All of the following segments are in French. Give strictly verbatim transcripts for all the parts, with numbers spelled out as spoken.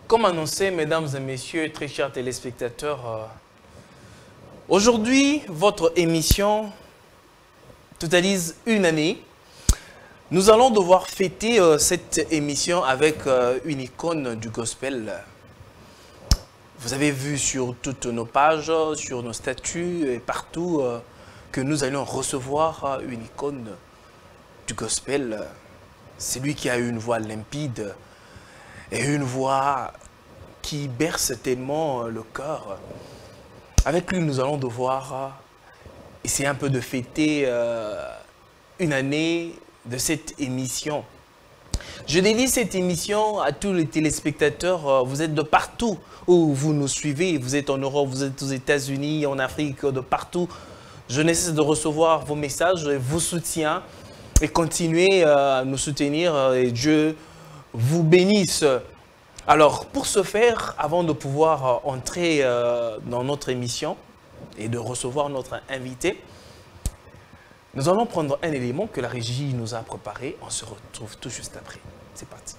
Comme annoncé, mesdames et messieurs, très chers téléspectateurs, euh, aujourd'hui, votre émission totalise une année. Nous allons devoir fêter euh, cette émission avec euh, une icône du gospel. Vous avez vu sur toutes nos pages, sur nos statuts et partout euh, que nous allons recevoir euh, une icône du gospel. C'est lui qui a une voix limpide et une voix qui berce tellement le cœur. Avec lui, nous allons devoir essayer un peu de fêter euh, une année de cette émission. Je dédie cette émission à tous les téléspectateurs. Vous êtes de partout où vous nous suivez. Vous êtes en Europe, vous êtes aux États-Unis, en Afrique, de partout. Je ne cesse de recevoir vos messages, vos soutiens et continuez à nous soutenir. Et Dieu vous bénisse. Alors, pour ce faire, avant de pouvoir entrer dans notre émission et de recevoir notre invité, nous allons prendre un élément que la régie nous a préparé. On se retrouve tout juste après. C'est parti.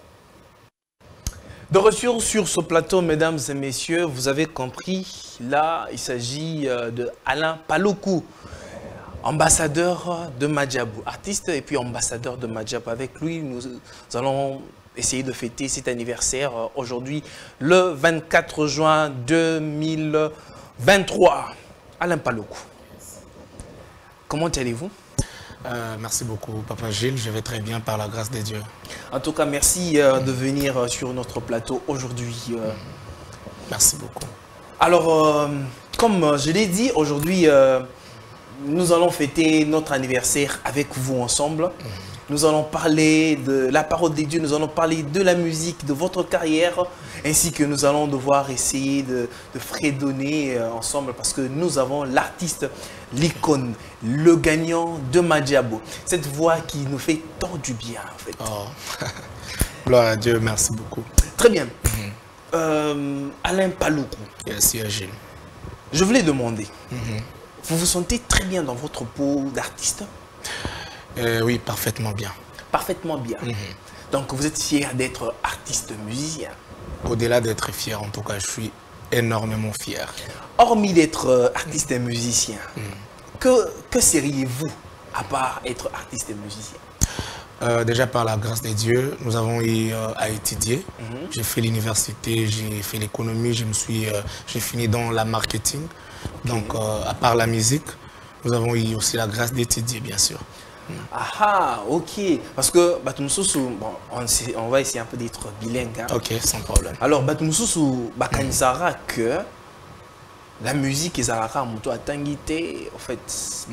De retour sur ce plateau, mesdames et messieurs, vous avez compris, là, il s'agit de Alain Paluku, ambassadeur de Madjabou, artiste et puis ambassadeur de Madjabou. Avec lui, nous, nous allons essayer de fêter cet anniversaire aujourd'hui, le vingt-quatre juin deux mille vingt-trois. Alain Paluku, comment allez-vous? euh, Merci beaucoup, Papa Gilles. Je vais très bien par la grâce de Dieu. En tout cas, merci euh, de venir euh, sur notre plateau aujourd'hui. Euh. Merci beaucoup. Alors, euh, comme je l'ai dit, aujourd'hui, euh, nous allons fêter notre anniversaire avec vous ensemble. Mmh. Nous allons parler de la parole de Dieu, nous allons parler de la musique, de votre carrière, ainsi que nous allons devoir essayer de, de fredonner ensemble parce que nous avons l'artiste, l'icône, le gagnant de Madjabou. Cette voix qui nous fait tant du bien, en fait. Oh. Gloire à Dieu, merci beaucoup. Très bien. Mm-hmm. euh, Alain Paluku. Merci, Gilles. Je voulais demander, mm-hmm. vous vous sentez très bien dans votre peau d'artiste? Euh, oui, parfaitement bien. Parfaitement bien. Mm-hmm. Donc, vous êtes fier d'être artiste musicien? Au-delà d'être fier, en tout cas, je suis énormément fier. Hormis d'être euh, artiste et musicien, mm. que, que seriez-vous à part être artiste et musicien? euh, Déjà, par la grâce de Dieu, nous avons eu euh, à étudier. Mm-hmm. J'ai fait l'université, j'ai fait l'économie, je me suis, euh, j'ai fini dans la marketing. Okay. Donc, euh, à part la musique, nous avons eu aussi la grâce d'étudier, bien sûr. Ah, ok. Parce que Batumususu, bon, on, on va essayer un peu d'être bilingue. Hein. Ok, sans problème. Alors, Batumususu, Bakanisara, que la musique est à la moto à Tangité, en fait, bon,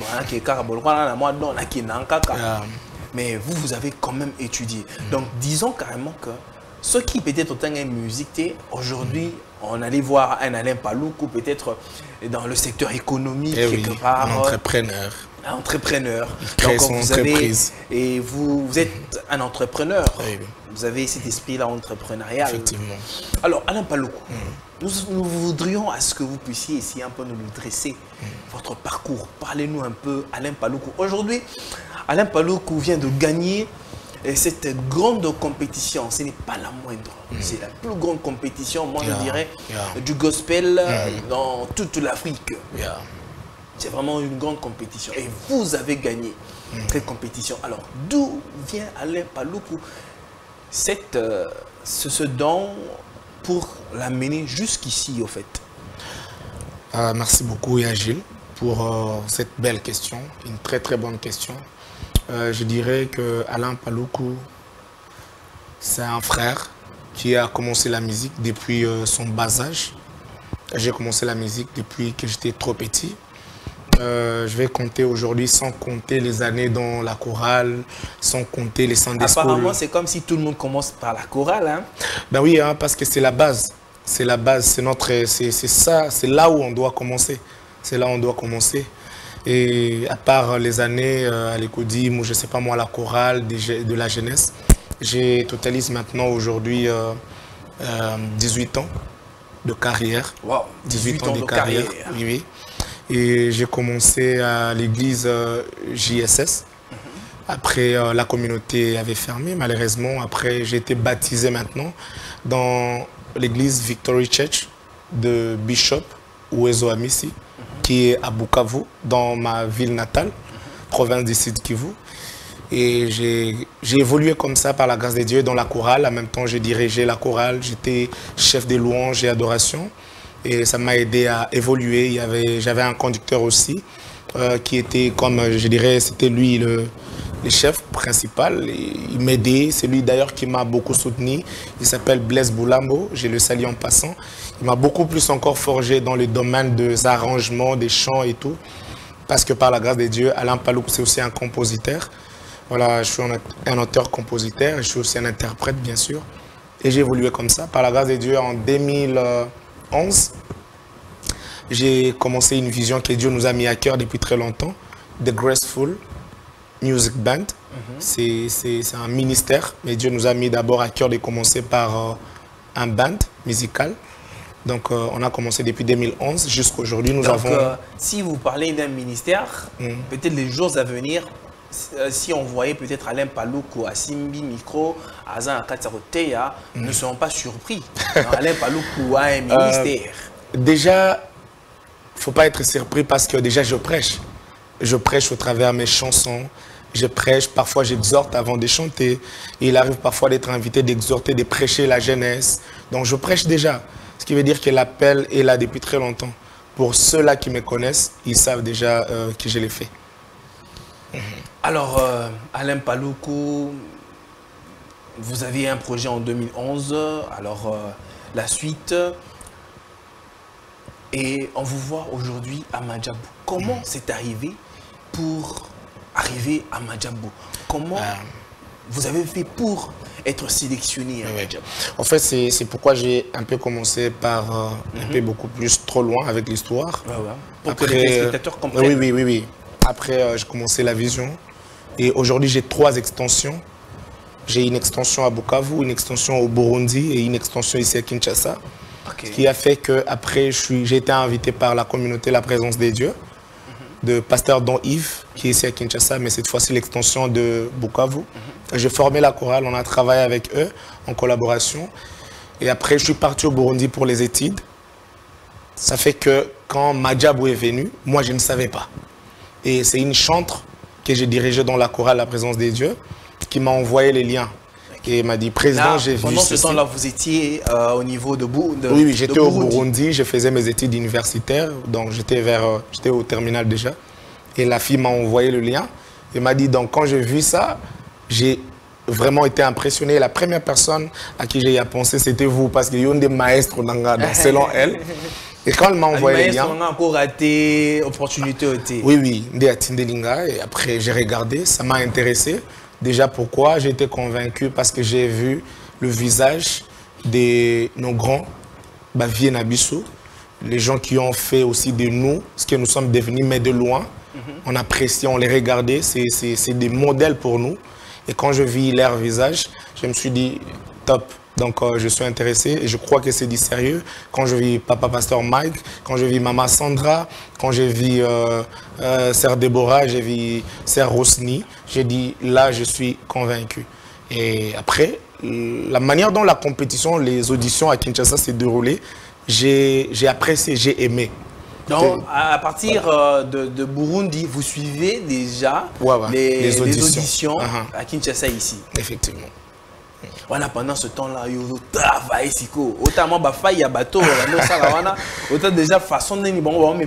mais vous, vous avez quand même étudié. Mm. Donc, disons carrément que ceux qui peut-être ont une musique, aujourd'hui, on allait voir un Alain Paluku, peut-être dans le secteur économique, eh quelque oui, part. Un entrepreneur. Un entrepreneur. Donc, vous avez, et vous, vous êtes un entrepreneur. Oui. Vous avez cet esprit-là entrepreneurial. Effectivement. Alors, Alain Paluku, mm. nous, nous voudrions à ce que vous puissiez essayer un peu de nous dresser mm. votre parcours. Parlez-nous un peu, Alain Paluku. Aujourd'hui, Alain Paluku vient de gagner cette grande compétition. Ce n'est pas la moindre. Mm. C'est la plus grande compétition, moi yeah. je dirais, yeah. du gospel mm. dans toute l'Afrique. Yeah. C'est vraiment une grande compétition. Et vous avez gagné mmh. cette compétition. Alors, d'où vient Alain Paluku cette, euh, ce, ce don pour l'amener jusqu'ici, au fait? euh, Merci beaucoup, Yagil, pour euh, cette belle question. Une très, très bonne question. Euh, je dirais que Alain Paluku, c'est un frère qui a commencé la musique depuis euh, son bas âge. J'ai commencé la musique depuis que j'étais trop petit. Euh, je vais compter aujourd'hui sans compter les années dans la chorale, sans compter les Sunday School. Apparemment, c'est comme si tout le monde commence par la chorale. Hein? Ben oui, hein, parce que c'est la base. C'est la base, c'est notre, c'est ça, c'est là où on doit commencer. C'est là où on doit commencer. Et à part les années euh, à l'écodime ou je sais pas moi, la chorale de, de la jeunesse, j'ai totalise maintenant aujourd'hui euh, euh, dix-huit ans de carrière. Wow, dix-huit, dix-huit ans, ans de, de carrière. carrière. Oui, oui. Et j'ai commencé à l'église euh, J S S. Mm-hmm. Après, euh, la communauté avait fermé, malheureusement. Après, j'ai été baptisé maintenant dans l'église Victory Church de Bishop Uwezo Amisi, mm-hmm. qui est à Bukavu, dans ma ville natale, mm-hmm. province du Sud Kivu. Et j'ai évolué comme ça par la grâce de Dieu dans la chorale. En même temps, j'ai dirigé la chorale, j'étais chef des louanges et adoration. Et ça m'a aidé à évoluer. J'avais un conducteur aussi, euh, qui était comme, je dirais, c'était lui le, le chef principal. Et il m'aidait, c'est lui d'ailleurs qui m'a beaucoup soutenu. Il s'appelle Blaise Boulambo, j'ai le salue en passant. Il m'a beaucoup plus encore forgé dans le domaine des arrangements, des chants et tout. Parce que par la grâce de Dieu, Alain Paloukou, c'est aussi un compositeur. Voilà, je suis un auteur-compositeur, je suis aussi un interprète, bien sûr. Et j'ai évolué comme ça. Par la grâce de Dieu, en deux mille onze, j'ai commencé une vision que Dieu nous a mis à cœur depuis très longtemps, The Graceful Music Band. Mm-hmm. C'est un ministère, mais Dieu nous a mis d'abord à cœur de commencer par euh, un band musical. Donc, euh, on a commencé depuis deux mille onze jusqu'à aujourd'hui. Nous Donc, avons... euh, si vous parlez d'un ministère, mm. peut-être les jours à venir, si on voyait peut-être Alain Paloukou à Simbi Micro, à Zan Katsaroteya, mm. ne seront pas surpris. Alain Paloukou a un ministère. Euh, déjà, il ne faut pas être surpris parce que déjà je prêche. Je prêche au travers de mes chansons. Je prêche, parfois j'exhorte avant de chanter. Et il arrive parfois d'être invité, d'exhorter, de prêcher la jeunesse. Donc je prêche déjà. Ce qui veut dire que l'appel est là depuis très longtemps. Pour ceux-là qui me connaissent, ils savent déjà euh, que je l'ai fait. Mm-hmm. Alors, euh, Alain Paloukou, vous aviez un projet en deux mille onze, alors euh, la suite, et on vous voit aujourd'hui à Madjabou. Comment c'est arrivé pour arriver à Madjabou? Comment euh, vous avez fait pour être sélectionné à Madjabou? En fait, c'est pourquoi j'ai un peu commencé par euh, mm-hmm. un peu beaucoup plus trop loin avec l'histoire. Ouais, ouais. Pour Après, que les téléspectateurs comprennent. Oui, oui, oui. oui. Après, euh, j'ai commencé la vision. Et aujourd'hui, j'ai trois extensions. J'ai une extension à Bukavu, une extension au Burundi et une extension ici à Kinshasa. Okay. Ce qui a fait qu'après, j'ai été invité par la communauté La Présence des Dieux, mm-hmm. de pasteur Don Yves, qui est ici à Kinshasa, mais cette fois-ci l'extension de Bukavu. Mm-hmm. J'ai formé la chorale, on a travaillé avec eux en collaboration. Et après, je suis parti au Burundi pour les études. Ça fait que quand Madjabou est venu, moi, je ne savais pas. Et c'est une chantre que j'ai dirigée dans la chorale La Présence des Dieux qui m'a envoyé les liens. Et m'a dit, président, j'ai vu Pendant ce temps-là, vous étiez euh, au niveau de Burundi? Oui, oui j'étais au Burundi, je faisais mes études universitaires, donc j'étais vers, euh, j'étais au terminal déjà. Et la fille m'a envoyé le lien. Et m'a dit, donc quand j'ai vu ça, j'ai vraiment été impressionné. La première personne à qui j'ai pensé, c'était vous, parce qu'il y a une des maîtres selon elle. Et quand elle m'a envoyé les liens... On a encore raté, opportunité ôtée. Oui, oui, de Tindelinga. Et après, j'ai regardé, ça m'a intéressé. Déjà, pourquoi? J'ai été convaincu parce que j'ai vu le visage de nos grands, Bavier Nabiso, les gens qui ont fait aussi de nous ce que nous sommes devenus, mais de loin. Mm-hmm. On appréciait, on les regardait, c'est des modèles pour nous. Et quand je vis leur visage, je me suis dit, top. Donc, euh, je suis intéressé et je crois que c'est du sérieux. Quand je vis Papa Pasteur Mike, quand je vis Maman Sandra, quand je vis euh, euh, Sœur Déborah, j'ai vu Sœur Rosny, j'ai dit, là, je suis convaincu. Et après, la manière dont la compétition, les auditions à Kinshasa s'est déroulée, j'ai apprécié, j'ai aimé. Donc, à partir euh, de, de Burundi, vous suivez déjà ouais, ouais, les, les auditions, les auditions uh -huh. à Kinshasa ici. Effectivement. Voilà, pendant ce temps-là, il travaille ici. Autant de failles à bateau, autant déjà façon de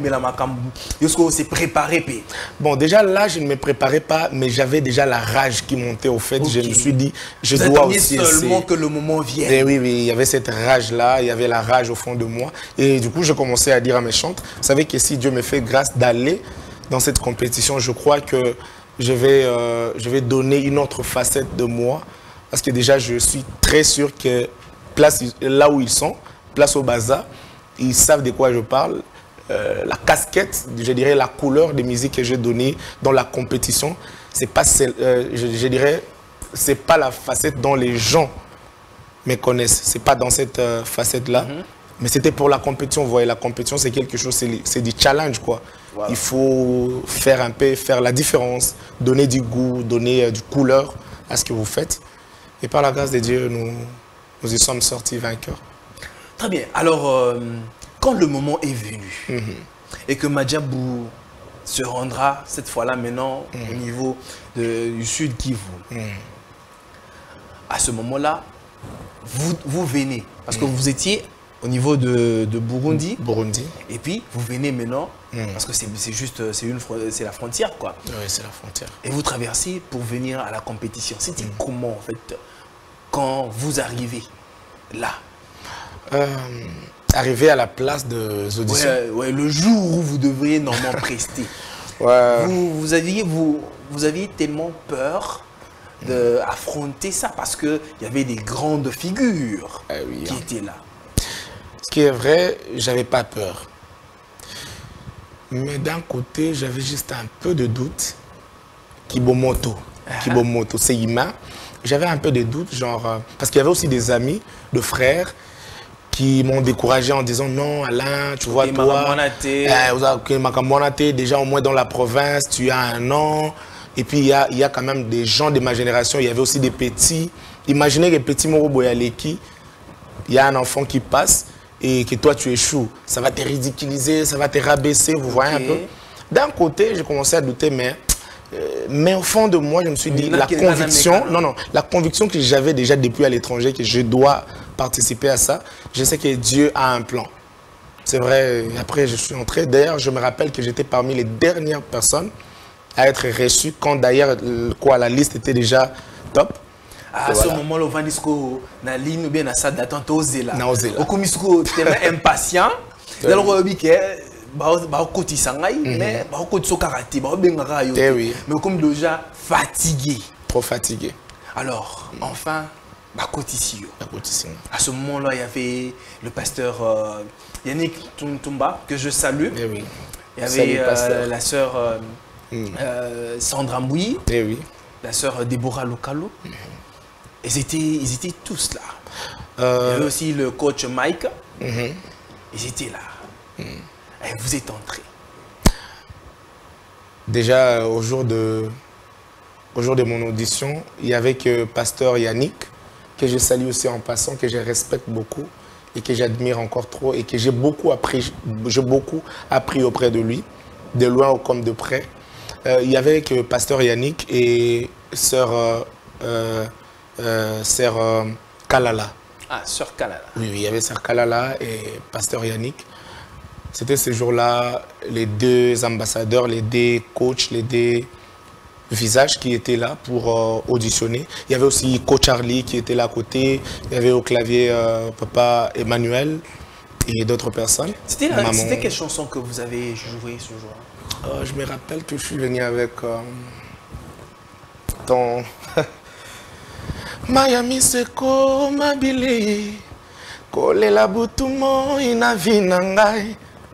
bon, s'est préparé. Bon, déjà là, je ne me préparais pas, mais j'avais déjà la rage qui montait au fait. Okay. Je me suis dit, je Vous dois aussi seulement essayer. que le moment vienne. Et oui, oui, il y avait cette rage-là, il y avait la rage au fond de moi. Et du coup, je commençais à dire à mes chantres, vous savez que si Dieu me fait grâce d'aller dans cette compétition, je crois que je vais, euh, je vais donner une autre facette de moi. Parce que déjà, je suis très sûr que place, là où ils sont, place au bazar, ils savent de quoi je parle. Euh, la casquette, je dirais la couleur des musiques que j'ai donnée dans la compétition, c'est pas celle, euh, je, je dirais, c'est pas la facette dont les gens me connaissent. C'est pas dans cette euh, facette-là. Mm-hmm. Mais c'était pour la compétition, vous voyez, la compétition c'est quelque chose, c'est du challenge quoi. Voilà. Il faut faire un peu, faire la différence, donner du goût, donner euh, du couleur à ce que vous faites. Et par la grâce de Dieu, nous, nous y sommes sortis vainqueurs. Très bien. Alors, euh, quand le moment est venu Mm-hmm. et que Madjabou se rendra cette fois-là maintenant mm-hmm. au niveau de, du Sud Kivu, mm-hmm. à ce moment-là, vous, vous venez, parce mm-hmm. que vous étiez au niveau de, de Burundi, Burundi, et puis vous venez maintenant, mm-hmm. parce que c'est juste c'est une c'est la frontière quoi. Oui, c'est la frontière. Et vous traversez pour venir à la compétition. C'était mm-hmm. comment en fait quand vous arrivez là? Euh, arriver à la place de auditions. Ouais, ouais, le jour où vous devriez normalement prester. Ouais. Vous, vous, aviez, vous, vous aviez tellement peur d'affronter ça parce qu'il y avait des grandes figures ah oui, qui hein. étaient là. Ce qui est vrai, j'avais pas peur. Mais d'un côté, j'avais juste un peu de doute. Kibomoto. Uh-huh. Kibomoto, c'est Ima. J'avais un peu de doute, genre, euh, parce qu'il y avait aussi des amis, de frères, qui m'ont découragé en disant non, Alain, tu vois, okay, toi, euh, déjà au moins dans la province, tu as un an. Et puis il y a, il y a quand même des gens de ma génération, il y avait aussi des petits. Imaginez les petits Moro Boyaleki, il y a un enfant qui passe et que toi tu échoues. Ça va te ridiculiser, ça va te rabaisser, vous voyez okay. un peu. D'un côté, j'ai commencé à douter, mais. Euh, mais au fond de moi, je me suis dit, la conviction, non, non, la conviction que j'avais déjà depuis à l'étranger, que je dois participer à ça, je sais que Dieu a un plan. C'est vrai, après je suis entré, d'ailleurs, je me rappelle que j'étais parmi les dernières personnes à être reçues, quand d'ailleurs, quoi, la liste était déjà top. À ce moment-là, on va dire que la ligne ou bien la salle d'attente aux là. Au commissaire, tu es impatient. Alors, on bah côté sangai mais bah côté so karaté bah bengara yo mais comme déjà fatigué, trop fatigué. Alors enfin bah côté si à ce moment-là il y avait le pasteur euh, Yannick Tumba que je salue. Eh oui. Il y avait euh, la sœur euh, mm. euh, Sandra Mouy. Eh oui. La sœur Déborah Lokalo. Mm. Ils étaient ils étaient tous là. Euh... Il y avait aussi le coach Mike. Mm-hmm. Ils étaient là. Mm. Et vous êtes entré. Déjà, au jour, de, au jour de mon audition, il y avait que pasteur Yannick, que je salue aussi en passant, que je respecte beaucoup et que j'admire encore trop et que j'ai beaucoup appris, j'ai beaucoup appris auprès de lui, de loin comme de près. Euh, il y avait que pasteur Yannick et sœur, euh, euh, euh, sœur euh, Kalala. Ah, sœur Kalala. Oui, oui, il y avait sœur Kalala et pasteur Yannick. C'était ce jour-là, les deux ambassadeurs, les deux coachs, les deux visages qui étaient là pour euh, auditionner. Il y avait aussi coach Charlie qui était là à côté. Il y avait au clavier euh, papa Emmanuel et d'autres personnes. C'était quelle chanson que vous avez joué ce jour-là? euh, Je me rappelle que je suis venu avec euh, ton... Miami Seko Mabili Kolela Butumo Inavinangai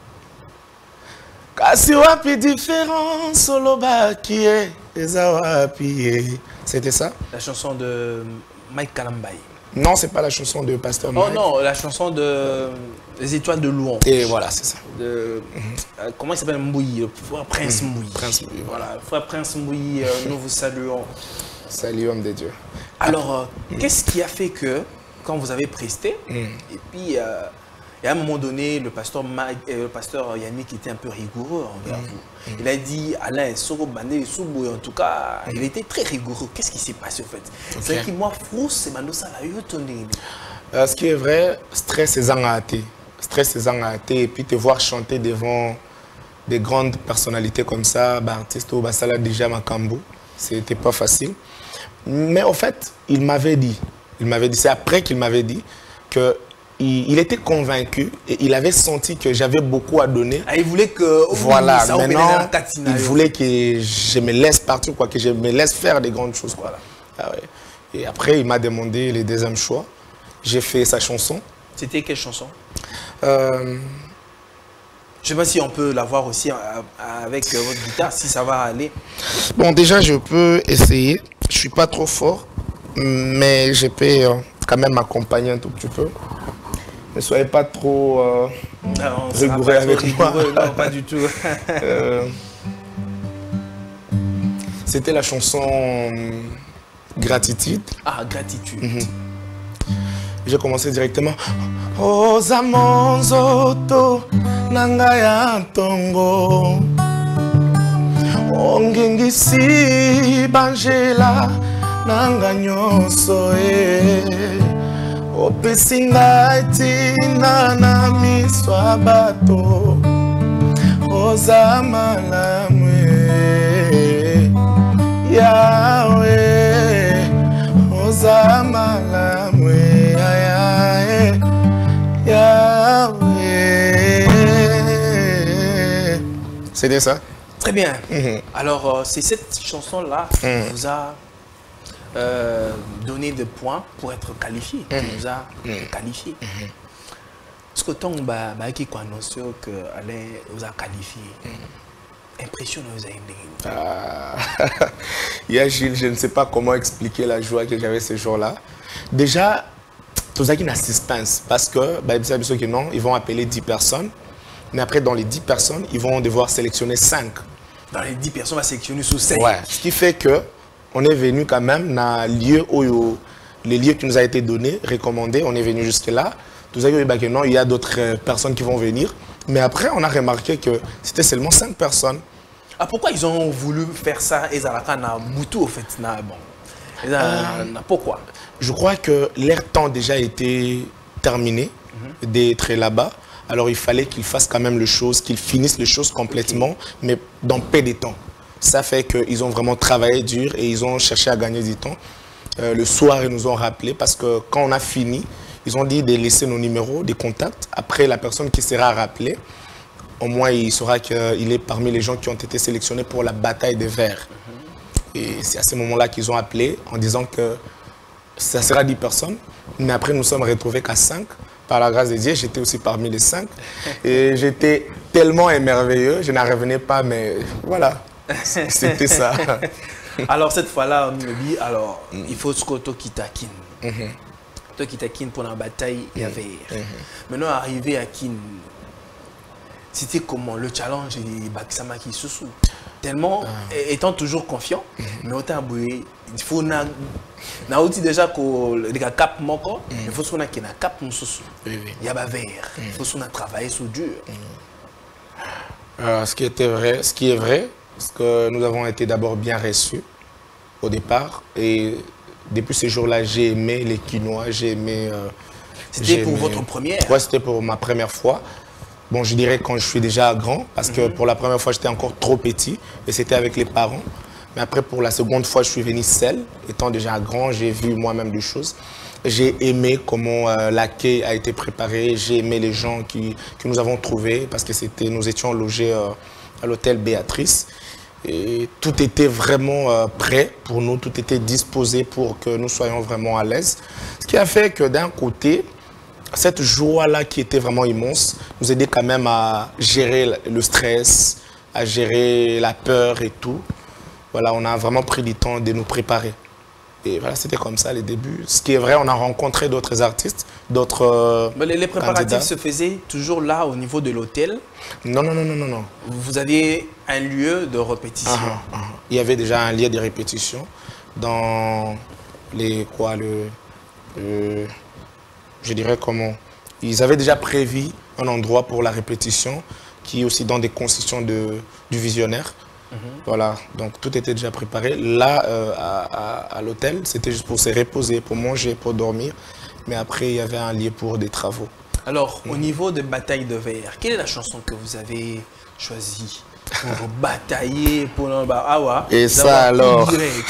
Kasi wapi différence soloba qui est ezawapi. C'était ça? La chanson de Mike Kalambaye. Non, c'est pas la chanson de Pasteur Mike. Oh non, la chanson de Les Étoiles de Louange. Et voilà, c'est ça. De, euh, comment il s'appelle Mbouyi, le frère Prince mmh. Mbouyi. Prince Mbouyi, voilà. Frère Prince Mbouyi, euh, nous vous saluons. Salut homme de Dieu. Alors, euh, mmh. qu'est-ce qui a fait que, quand vous avez presté, mmh. et puis... Euh, et à un moment donné, le pasteur, Mag, euh, le pasteur Yannick était un peu rigoureux envers mmh. vous. Mmh. Il a dit, Alain, Soro Bandé, Soubou, en tout cas, mmh. il était très rigoureux. Qu'est-ce qui s'est passé en fait? Okay. C'est que moi, Frousse, c'est Mandosa la yotoné. Ce qui est vrai, stress est zangaté. Stress est zangaté. Et puis te voir chanter devant des grandes personnalités comme ça, bah, artiste ou Basala déjà Makambo, c'était pas facile. Mais en fait, il m'avait dit, il m'avait dit, c'est après qu'il m'avait dit que Il, il était convaincu et il avait senti que j'avais beaucoup à donner. Ah, il voulait que... Voilà, ça, maintenant, il voulait que je me laisse partir, quoi, que je me laisse faire des grandes choses. Quoi. Ah, ouais. Et après, il m'a demandé le deuxième choix. J'ai fait sa chanson. C'était quelle chanson? euh... Je ne sais pas si on peut la voir aussi avec votre guitare, si ça va aller. Bon, déjà, je peux essayer. Je ne suis pas trop fort, mais je peux quand même m'accompagner un tout petit peu. ne soyez pas trop euh, non, rigoureux avec rigoureux, moi. Non, pas du tout. euh, C'était la chanson euh, Gratitude. Ah, Gratitude. Mm-hmm. J'ai commencé directement. Oza monzoto nangaya tongo ongengisi banjela nanga nyonso e opesi ngai ntina na miso ya bato oza malamu e Yawe oza malamu e Yahweh. C'était ça? Très bien. Mm-hmm. Alors, euh, c'est cette chanson-là qui mm. vous a euh, donné des points pour être qualifié, qui mm. nous a mm. qualifié. Mm-hmm. Est-ce que tant que qui annonce que Alain vous a qualifié, mm. impression vous a aidé? Ah. Yeah, Gilles, je ne sais pas comment expliquer la joie que j'avais ce jour-là. Déjà, tout ça qui est une assistance parce que bah, non, ils vont appeler dix personnes, mais après dans les dix personnes, ils vont devoir sélectionner cinq. Dans les dix personnes, on va sélectionner sur cinq. Ouais. Ce qui fait que on est venu quand même dans lieu où les lieux qui nous a été donnés, recommandés, on est venu jusque là. Tout ça bah, que non, il y a d'autres personnes qui vont venir, mais après on a remarqué que c'était seulement cinq personnes. Ah, pourquoi ils ont voulu faire ça et ça a Boutou au fait na, bon. Euh, pourquoi? Je crois que leur temps déjà été terminé mm-hmm. d'être là-bas. Alors il fallait qu'ils fassent quand même les choses, qu'ils finissent les choses complètement, okay. mais dans peu de temps. Ça fait qu'ils ont vraiment travaillé dur et ils ont cherché à gagner du temps. Euh, le soir, ils nous ont rappelé parce que quand on a fini, ils ont dit de laisser nos numéros, des contacts. Après, la personne qui sera rappelée, au moins il saura qu'il est parmi les gens qui ont été sélectionnés pour la bataille des Verts. Mm-hmm. Et c'est à ce moment-là qu'ils ont appelé en disant que ça sera dix personnes, mais après nous sommes retrouvés qu'à cinq. Par la grâce de Dieu, j'étais aussi parmi les cinq. Et j'étais tellement émerveilleux, je n'en revenais pas, mais voilà, c'était ça. Alors cette fois-là, on me dit, alors, mm. il faut que tu quittes Kin. Tu quittes Kin pour la bataille, il y avait. Mm-hmm. Maintenant, arrivé à Kin, c'était comment le challenge de Bakisama qui se sous. Tellement, ah. étant toujours confiant, mm-hmm. mais autant bouiller, il faut na na outil déjà que le cap moko, il faut qu'on a qui na cap mususu. Il y a ba vert, il faut qu'on a travaillé sur dur. Euh, ce qui était vrai, ce qui est vrai, c'est que nous avons été d'abord bien reçus au départ et depuis ce jour-là, j'ai aimé les Quinois, j'ai aimé. Euh, c'était pour aimé... votre première? Ouais, c'était pour ma première fois. Bon, je dirais quand je suis déjà grand, parce que mm-hmm. pour la première fois, j'étais encore trop petit et c'était avec les parents. Mais après, pour la seconde fois, je suis venu seul. Étant déjà grand, j'ai vu moi-même des choses. J'ai aimé comment euh, l'accueil a été préparé. J'ai aimé les gens qui, que nous avons trouvés parce que c'était, nous étions logés euh, à l'hôtel Béatrice. Et tout était vraiment euh, prêt pour nous, tout était disposé pour que nous soyons vraiment à l'aise. Ce qui a fait que d'un côté, cette joie-là qui était vraiment immense nous aidait quand même à gérer le stress, à gérer la peur et tout. Voilà, on a vraiment pris du temps de nous préparer. Et voilà, c'était comme ça les débuts. Ce qui est vrai, on a rencontré d'autres artistes, d'autres euh, les, les préparatifs candidats. Se faisaient toujours là au niveau de l'hôtel? Non, non, non, non, non, non. Vous aviez un lieu de répétition? Ah, ah, ah. Il y avait déjà un lieu de répétition dans les quoi, le, le je dirais comment. Ils avaient déjà prévu un endroit pour la répétition qui est aussi dans des concessions de, du visionnaire. Mm-hmm. Voilà, donc tout était déjà préparé. Là, euh, à, à, à l'hôtel, c'était juste pour se reposer, pour manger, pour dormir. Mais après, il y avait un lieu pour des travaux. Alors, mm-hmm. au niveau de Bataille de Verre, quelle est la chanson que vous avez choisie pour batailler pour le Awa? Et ça alors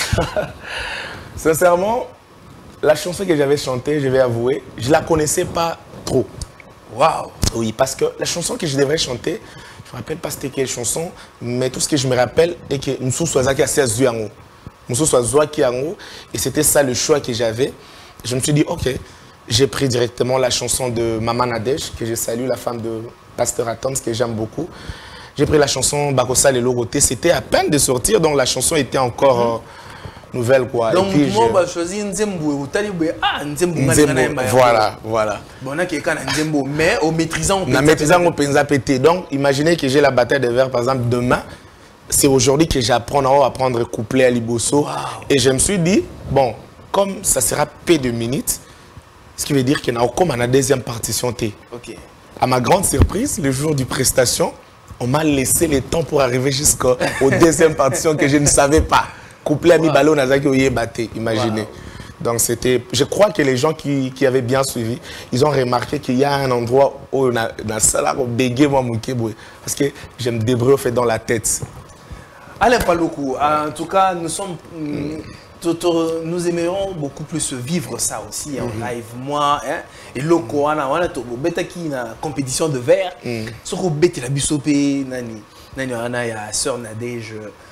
sincèrement, la chanson que j'avais chantée, je vais avouer, je ne la connaissais pas trop. Waouh! Oui, parce que la chanson que je devrais chanter, je ne me rappelle pas c'était quelle chanson, mais tout ce que je me rappelle est que nous sommes soit qui a seize ans. Nous sommes soit qui et c'était ça le choix que j'avais. Je me suis dit, ok, j'ai pris directement la chanson de Maman Nadège, que je salue, la femme de Pasteur Atoms, que j'aime beaucoup. J'ai pris la chanson Bakosa et Loroté, c'était à peine de sortir, donc la chanson était encore... Euh, nouvelle quoi. Donc, et puis moi, je choisi Nzembo, ou Talibé, ah, Nzembo, Nzembo, voilà, voilà. Bon, on a quelqu'un Nzembo, mais au maîtrisant, on maîtrisant, on peut péter. Donc, imaginez que j'ai la bataille de verre, par exemple, demain. C'est aujourd'hui que j'apprends à apprendre couplet à Liboso. Wow. Et je me suis dit, bon, comme ça sera peu de minutes, ce qui veut dire qu'il y a comme une deuxième partition T. Okay. À ma grande surprise, le jour du prestation, on m'a laissé le temps pour arriver jusqu'au deuxième partition que je ne savais pas. Couplet à mi ballon, Nazaki Oye Baté, imaginez. Wow. Donc c'était, je crois que les gens qui, qui avaient bien suivi, ils ont remarqué qu'il y a un endroit où on a dans ça où bégué moi parce que je me débrouille fait dans la tête. Alain Paluku, en tout cas, nous sommes, mm. nous aimerions beaucoup plus vivre ça aussi mm -hmm. en live. Moi, hein, et Loco, on a, on a, on a une compétition de verre. Ce qu'on bête la bisopé, nani, nani, on a la sœur Nadège.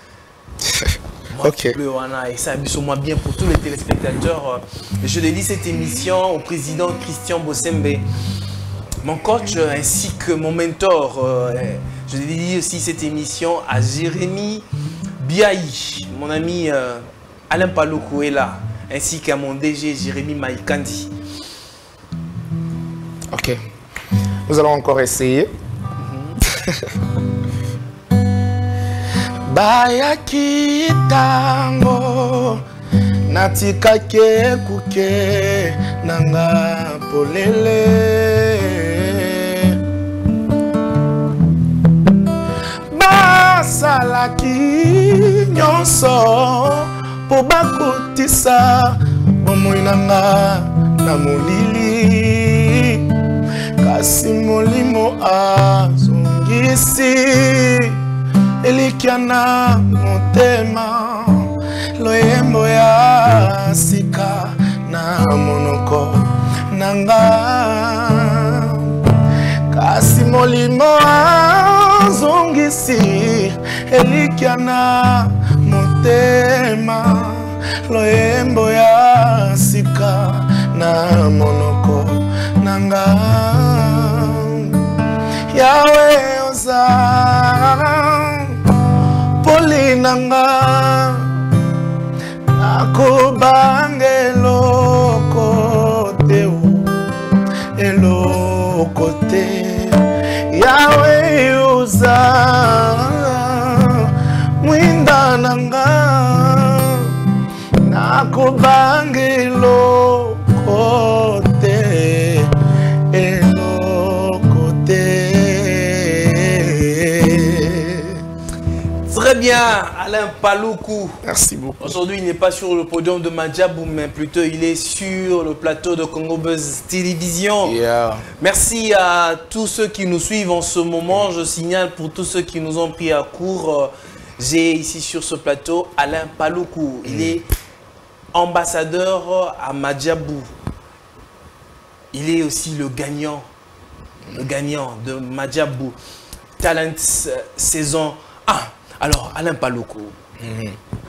Ok. Et ça abuse moi bien pour tous les téléspectateurs. Je dédie cette émission au président Christian Bossembe, mon coach ainsi que mon mentor. Je dédie aussi cette émission à Jérémy Biaï, mon ami euh, Alain Paluku est là, ainsi qu'à mon D G Jérémy Maïkandi. Ok. Nous allons encore essayer. Bayaki tango natika ke kuke nanga polele basalaki nyonso po bakotisa bomoi nanga na molili kasi molimo azongisi elikiana motema loyembo ya sika na monoko nanga kasi molimo azongisi elikiana motema loyembo ya sika na monoko nanga yawe oza Polinanga nakobange eloko te eloko te yawe uza mwinda nanga nakobange eloko te eloko te. Très bien, Alain Paluku. Merci beaucoup. Aujourd'hui, il n'est pas sur le podium de Madjabou, mais plutôt il est sur le plateau de Congo Buzz Télévision. Yeah. Merci à tous ceux qui nous suivent en ce moment. Je signale pour tous ceux qui nous ont pris à court, j'ai ici sur ce plateau Alain Paluku. Il mm. est ambassadeur à Madjabou. Il est aussi le gagnant, mm. le gagnant de Madjabou Talent saison un. Alors, Alain Paluku, mm-hmm.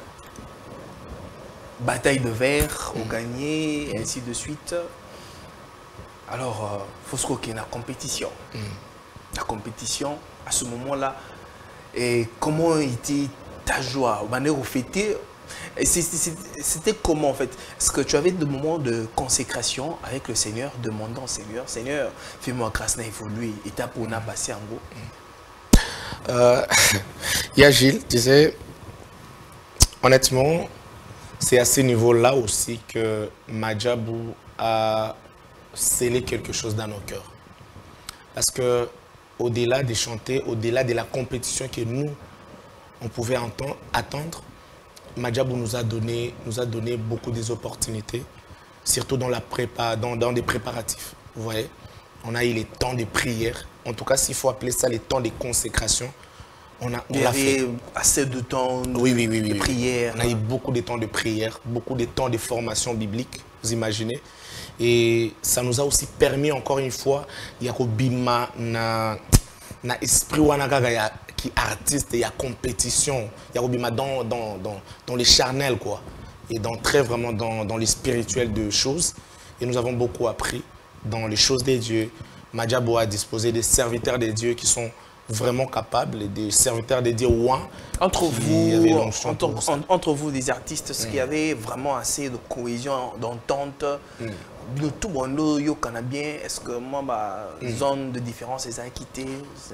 bataille de verre, mm-hmm. au gagné, et ainsi de suite. Alors, il euh, faut se croire qu'il y a une compétition. Mm-hmm. La compétition, à ce moment-là, et comment était ta joie au manière où fêter? C'était comment en fait? Est-ce que tu avais des moments de consécration avec le Seigneur, demandant au Seigneur, Seigneur, fais-moi grâce à évoluer, étape où on a passé en gros? Euh, Yagil disait, honnêtement, c'est à ce niveau-là aussi que Madjabou a scellé quelque chose dans nos cœurs. Parce que au-delà de chanter, au-delà de la compétition que nous, on pouvait entendre, attendre, Madjabou nous a donné, nous a donné beaucoup d'opportunités, surtout dans, la prépa, dans, dans des préparatifs. Vous voyez, on a eu les temps de prière. En tout cas, s'il faut appeler ça les temps de consécration, on a, on Il y avait fait. assez de temps de, oui, oui, oui, oui, de oui. prière. On a eu beaucoup de temps de prière, beaucoup de temps de formation biblique, vous imaginez. Et ça nous a aussi permis, encore une fois, il y a Bima, na, na esprit qui artiste, il y a compétition, il y a Bima dans, dans, dans, dans les charnels, quoi. Et d'entrer vraiment dans, dans les spirituels de choses. Et nous avons beaucoup appris dans les choses des dieux. Madjabou a disposé des serviteurs des dieux qui sont vraiment capables et des serviteurs dédiés au ouin. Entre vous, entre, en, entre vous, des artistes, est-ce mm. qu'il y avait vraiment assez de cohésion, d'entente mm. de tout le monde, yo bien. Est-ce que moi, ma mm. zone de différence, les a quitté?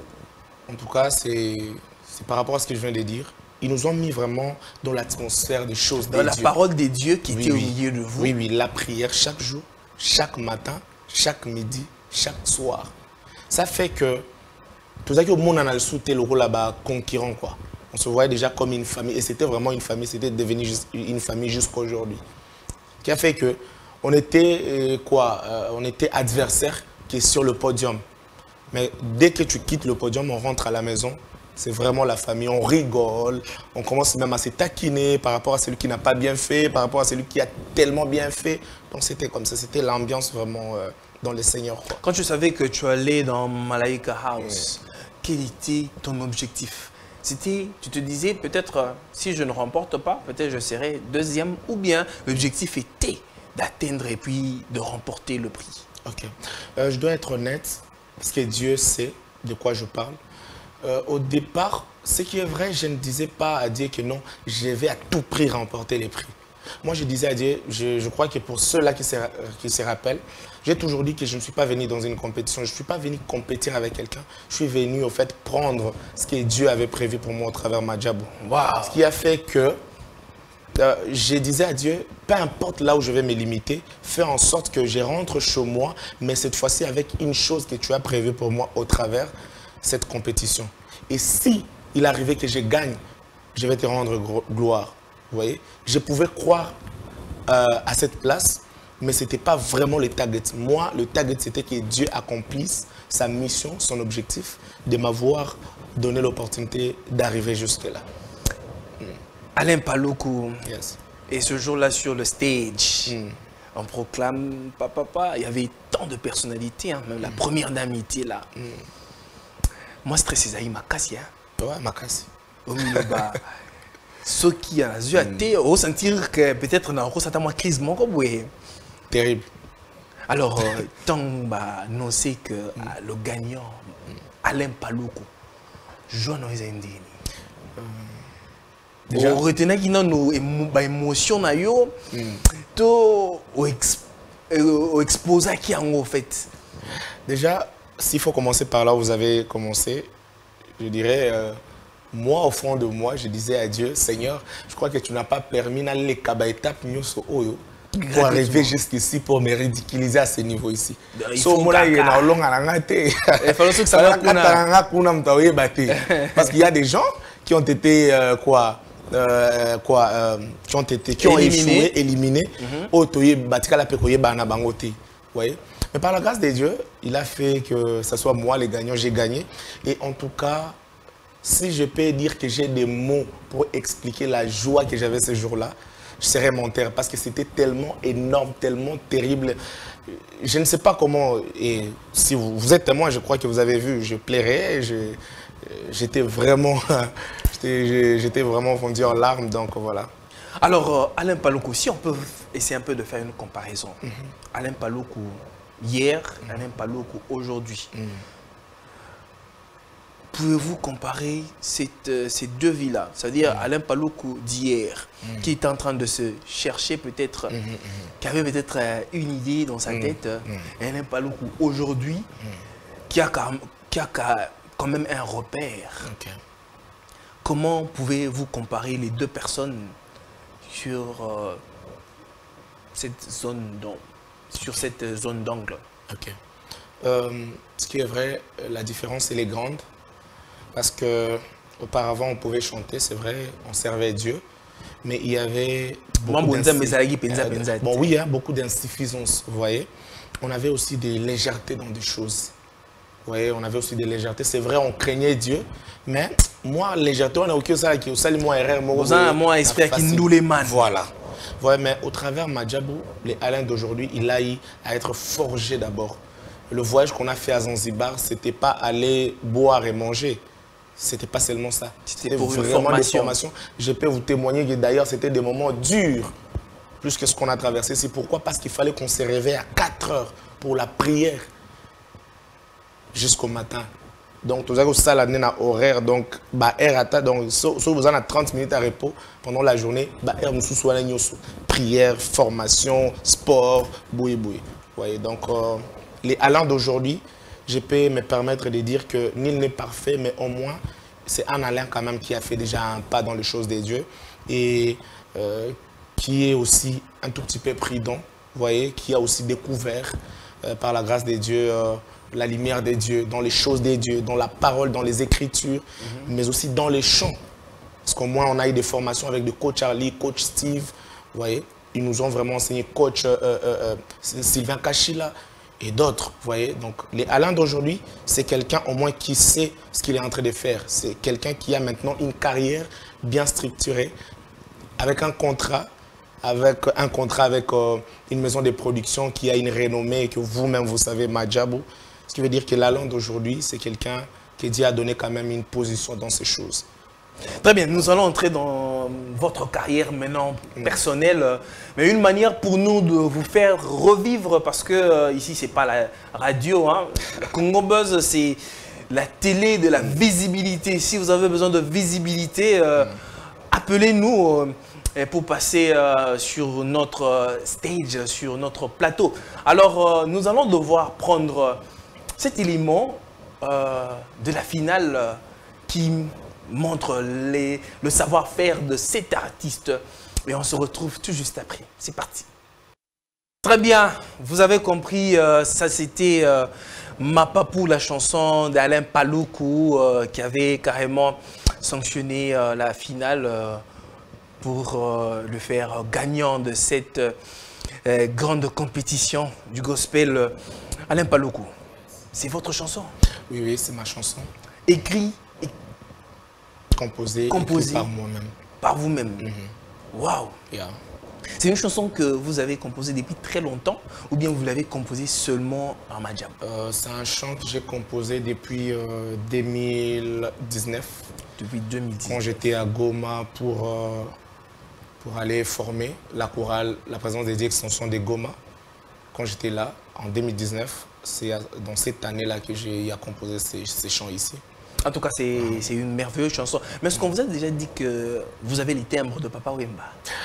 En tout cas, c'est par rapport à ce que je viens de dire. Ils nous ont mis vraiment dans l'atmosphère des choses dans la dieux. Parole des dieux qui oui, était oui. au milieu de vous. Oui, oui, la prière chaque jour, chaque matin, chaque midi, chaque soir. Ça fait que tout ça que le monde en a le soutien le rôle là-bas conquérant quoi. On se voyait déjà comme une famille et c'était vraiment une famille, c'était devenu juste une famille jusqu'à aujourd'hui. Qui a fait que on était euh, quoi, euh, on était adversaires qui est sur le podium. Mais dès que tu quittes le podium, on rentre à la maison. C'est vraiment la famille, on rigole, on commence même à se taquiner par rapport à celui qui n'a pas bien fait, par rapport à celui qui a tellement bien fait. Donc c'était comme ça, c'était l'ambiance vraiment euh, dans le Seigneur. Quoi. Quand tu savais que tu allais dans Malaika House, oui. quel était ton objectif? C'était, tu te disais peut-être euh, si je ne remporte pas, peut-être je serai deuxième, ou bien l'objectif était d'atteindre et puis de remporter le prix. Ok, euh, je dois être honnête, parce que Dieu sait de quoi je parle. Euh, au départ, ce qui est vrai, je ne disais pas à Dieu que non, je vais à tout prix remporter les prix. Moi, je disais à Dieu, je, je crois que pour ceux-là qui se, qui se rappellent, j'ai toujours dit que je ne suis pas venu dans une compétition, je ne suis pas venu compétir avec quelqu'un. Je suis venu, au fait, prendre ce que Dieu avait prévu pour moi au travers de Madjabou. Wow. Ce qui a fait que euh, je disais à Dieu, peu importe là où je vais me limiter, fais en sorte que je rentre chez moi, mais cette fois-ci avec une chose que tu as prévue pour moi au travers cette compétition. Et si il arrivait que je gagne, je vais te rendre gloire. Vous voyez, je pouvais croire euh, à cette place, mais ce n'était pas vraiment le target. Moi, le target, c'était que Dieu accomplisse sa mission, son objectif, de m'avoir donné l'opportunité d'arriver jusque-là. Mm. Alain Paluku, yes. Et ce jour-là sur le stage, mm. on proclame papa, papa, il y avait tant de personnalités, hein, même mm. la première dame était là. Mm. Moi, stress, c'est Makassi. Ouais, Makassi. Au milieu, bah, ceux qui ont eu à te ressentir que peut-être dans une crise, mon terrible. Alors, euh, tant bah, on sait que mm. euh, le gagnant, mm. Alain Paluku, joue dans les Indiens. Déjà, retenez qu'il y a une émotion, tout exposé qui en fait. Déjà, s'il faut commencer par là où vous avez commencé, je dirais, euh, moi, au fond de moi, je disais à Dieu, Seigneur, je crois que tu n'as pas permis les étapes pour arriver jusqu'ici, pour me ridiculiser à ce niveau ici. Il faut parce qu'il y a des gens qui ont été, euh, quoi, euh, quoi, euh, qui ont été, qui ont échoué, éliminés, au voyez. Mais par la grâce de Dieu, il a fait que ce soit moi les gagnants, j'ai gagné. Et en tout cas, si je peux dire que j'ai des mots pour expliquer la joie que j'avais ce jour-là, je serais monteur parce que c'était tellement énorme, tellement terrible. Je ne sais pas comment, et si vous, vous êtes témoin, je crois que vous avez vu, je plairais, j'étais vraiment, j'étais vraiment fondu en larmes, donc voilà. Alors, euh, Alain Paluku, si on peut essayer un peu de faire une comparaison. Mm-hmm. Alain Paluku hier, mm-hmm. Alain Paluku aujourd'hui. Mm-hmm. Pouvez-vous comparer cette, euh, ces deux vies-là? C'est-à-dire mm-hmm. Alain Paluku d'hier, mm-hmm. qui est en train de se chercher peut-être, mm-hmm. qui avait peut-être euh, une idée dans sa mm-hmm. tête, mm-hmm. et Alain Paluku aujourd'hui, mm-hmm. qui, a, qui a quand même un repère. Okay. Comment pouvez-vous comparer les deux personnes sur euh, cette zone d'angle, sur cette zone d'angle? Ok. Euh, ce qui est vrai, la différence elle est grande parce que auparavant on pouvait chanter, c'est vrai, on servait Dieu, mais il y avait beaucoup euh, bon oui, hein, beaucoup d'insuffisance, vous voyez. On avait aussi des légèretés dans des choses. Vous voyez, on avait aussi des légèretés. C'est vrai, on craignait Dieu, mais moi, légèreté, on n'a aucun ça qui est moi erreur. Moi, espère qu'il nous les man. Voilà. Ouais, mais au travers de Madjabou, les Alain d'aujourd'hui, il a eu à être forgé d'abord. Le voyage qu'on a fait à Zanzibar, ce n'était pas aller boire et manger. Ce n'était pas seulement ça. C'était pour une formation. formation. Je peux vous témoigner que d'ailleurs, c'était des moments durs, plus que ce qu'on a traversé. C'est pourquoi? Parce qu'il fallait qu'on se réveille à quatre heures pour la prière jusqu'au matin. Donc, tout ça, ça l'année na horaire. Donc, bah, air à donc, so, so, vous en avez trente minutes à repos pendant la journée. Bah, air nous soit prière, formation, sport, boui boui. Voyez, donc, euh, les Alain d'aujourd'hui, je peux me permettre de dire que nul n'est parfait, mais au moins, c'est un Alain quand même qui a fait déjà un pas dans les choses des dieux et euh, qui est aussi un tout petit peu prudent, voyez, qui a aussi découvert euh, par la grâce des dieux euh, la lumière des dieux, dans les choses des dieux, dans la parole, dans les écritures, mm-hmm. mais aussi dans les chants. Parce qu'au moins, on a eu des formations avec le coach Charlie, coach Steve, vous voyez. Ils nous ont vraiment enseigné coach euh, euh, euh, Sylvain Kachila et d'autres, vous voyez. Donc, les Alain d'aujourd'hui, c'est quelqu'un au moins qui sait ce qu'il est en train de faire. C'est quelqu'un qui a maintenant une carrière bien structurée, avec un contrat, avec un contrat avec euh, une maison de production qui a une renommée et que vous-même, vous savez, Madjabou. Ce qui veut dire que l'Alain d'aujourd'hui, c'est quelqu'un qui Dieu a donné quand même une position dans ces choses. Très bien, nous allons entrer dans votre carrière maintenant personnelle, mais une manière pour nous de vous faire revivre, parce que euh, ici, ce n'est pas la radio, hein. La Congo Buzz, c'est la télé de la visibilité. Si vous avez besoin de visibilité, euh, appelez-nous euh, pour passer euh, sur notre stage, sur notre plateau. Alors, euh, nous allons devoir prendre cet élément euh, de la finale euh, qui montre les, le savoir-faire de cet artiste. Et on se retrouve tout juste après. C'est parti. Très bien, vous avez compris, euh, ça c'était euh, Mapapou, la chanson d'Alain Paloukou euh, qui avait carrément sanctionné euh, la finale euh, pour euh, le faire gagnant de cette euh, grande compétition du gospel. euh, Alain Paloukou, c'est votre chanson? Oui, oui, c'est ma chanson. Écrit et composé, composé par moi-même. Par vous-même. Mm-hmm. Waouh! Yeah. C'est une chanson que vous avez composée depuis très longtemps ou bien vous l'avez composée seulement en Madjabou? euh, C'est un chant que j'ai composé depuis euh, deux mille dix-neuf. Depuis deux mille dix-neuf. Quand j'étais à Goma pour, euh, pour aller former la chorale, la présence des extensions de Goma. Quand j'étais là, en deux mille dix-neuf, c'est dans cette année-là que j'ai composé ces, ces chants ici. En tout cas, c'est mmh. une merveilleuse chanson. Mais est-ce qu'on vous a déjà dit que vous avez les timbres de Papa Wemba?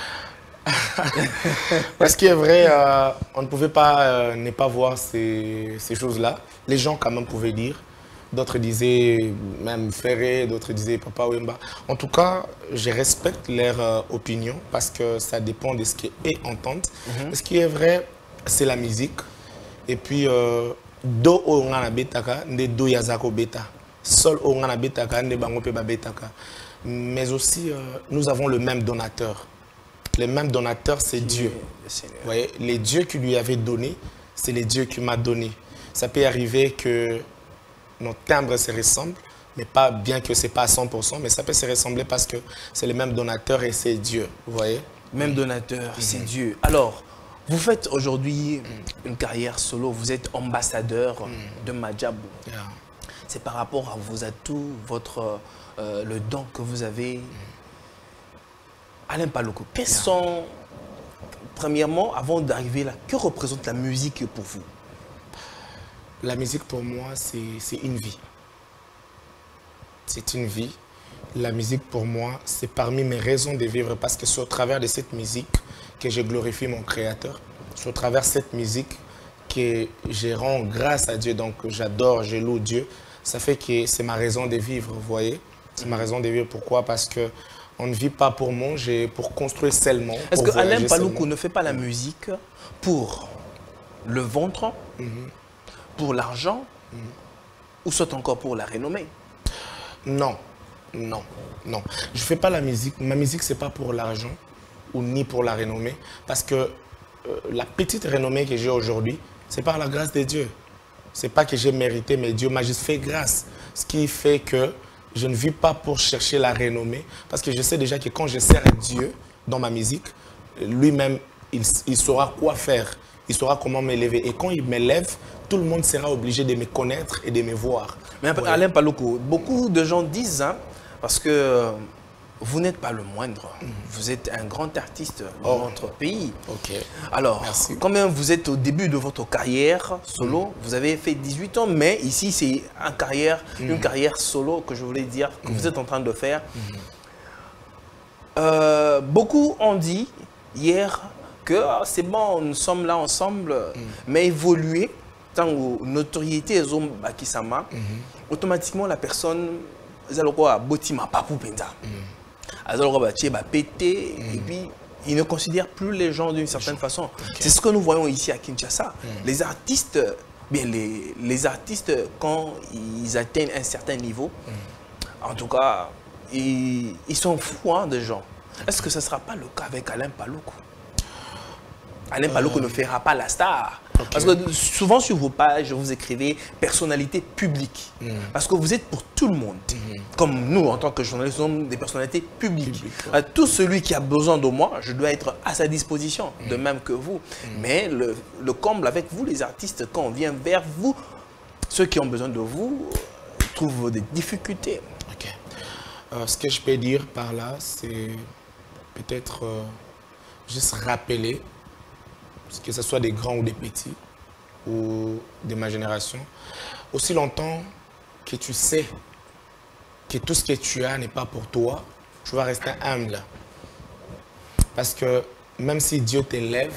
Parce qu'il est vrai, euh, on ne pouvait pas euh, ne pas voir ces, ces choses-là. Les gens quand même pouvaient dire. D'autres disaient même Ferré, d'autres disaient Papa Wemba. En tout cas, je respecte leur euh, opinion parce que ça dépend de ce qu'ils entendent. Mm-hmm. Ce qui est vrai, c'est la musique. Et puis, euh, do ongana betaka, ne do yazako beta. Sol ongana betaka, ne bango pe ba betaka. Mais aussi, euh, nous avons le même donateur. Le même donateur, c'est Dieu. Vous voyez, les dieux qui lui avaient donné, c'est les dieux qui m'a donné. Ça peut arriver que nos timbres se ressemblent, mais pas bien que ce n'est pas à cent pour cent, mais ça peut se ressembler parce que c'est le même donateur et c'est Dieu. Vous voyez? Même donateur, mm-hmm. c'est Dieu. Alors, vous faites aujourd'hui mm. une carrière solo, vous êtes ambassadeur mm. de Madjabou. Yeah. C'est par rapport à vos atouts, votre, euh, le don que vous avez. Mm. Alain Paloukou, quels yeah. sont, premièrement, avant d'arriver là, que représente la musique pour vous? La musique pour moi, c'est une vie. C'est une vie. La musique pour moi, c'est parmi mes raisons de vivre parce que c'est au travers de cette musique que je glorifie mon Créateur. C'est au travers de cette musique que je rends grâce à Dieu. Donc j'adore, je loue Dieu. Ça fait que c'est ma raison de vivre, vous voyez. C'est ma raison de vivre. Pourquoi? Parce que on ne vit pas pour manger, pour construire seulement. Est-ce que Alain Paloukou ne fait pas la musique pour le ventre, mm-hmm. pour l'argent, mm-hmm. ou soit encore pour la renommée? Non, non, non. Je ne fais pas la musique. Ma musique, ce n'est pas pour l'argent ou ni pour la renommée. Parce que euh, la petite renommée que j'ai aujourd'hui, c'est par la grâce de Dieu. Ce n'est pas que j'ai mérité, mais Dieu m'a juste fait grâce. Ce qui fait que je ne vis pas pour chercher la renommée. Parce que je sais déjà que quand je sers Dieu dans ma musique, lui-même, il, il saura quoi faire. Il saura comment m'élever. Et quand il m'élève, tout le monde sera obligé de me connaître et de me voir. Mais ouais. Alain Paloukou, beaucoup de gens disent, hein, parce que vous n'êtes pas le moindre. Mm. Vous êtes un grand artiste de oh. notre pays. Ok. Alors, merci. Quand même vous êtes au début de votre carrière solo, mm. vous avez fait dix-huit ans, mais ici c'est une carrière, mm. une carrière solo que je voulais dire que mm. vous êtes en train de faire. Mm. Euh, beaucoup ont dit hier que ah, c'est bon, nous sommes là ensemble, mm. mais évoluer, tant que notoriété est qui s'ama, automatiquement la personne, elle a botima pas pour penza. Elle a pété et puis ils ne considèrent plus les gens d'une certaine façon. Okay. C'est ce que nous voyons ici à Kinshasa. Mm. Les artistes, bien les, les artistes quand ils atteignent un certain niveau, mm. en tout cas, ils, ils sont fous hein, des gens. Est-ce que ce ne sera pas le cas avec Alain Paluku? Alain Paluku euh... ne fera pas la star. Okay. Parce que souvent sur vos pages, vous écrivez personnalité publique. Mm. Parce que vous êtes pour tout le monde. Mm. Comme nous, en tant que journalistes, nous sommes des personnalités publiques. Public, ouais. Tout celui qui a besoin de moi, je dois être à sa disposition, mm. de même que vous. Mm. Mais le, le comble avec vous, les artistes, quand on vient vers vous, ceux qui ont besoin de vous trouvent des difficultés. Okay. Euh, ce que je peux dire par là, c'est peut-être euh, juste rappeler, que ce soit des grands ou des petits, ou de ma génération, aussi longtemps que tu sais que tout ce que tu as n'est pas pour toi, tu vas rester humble. Parce que même si Dieu t'élève,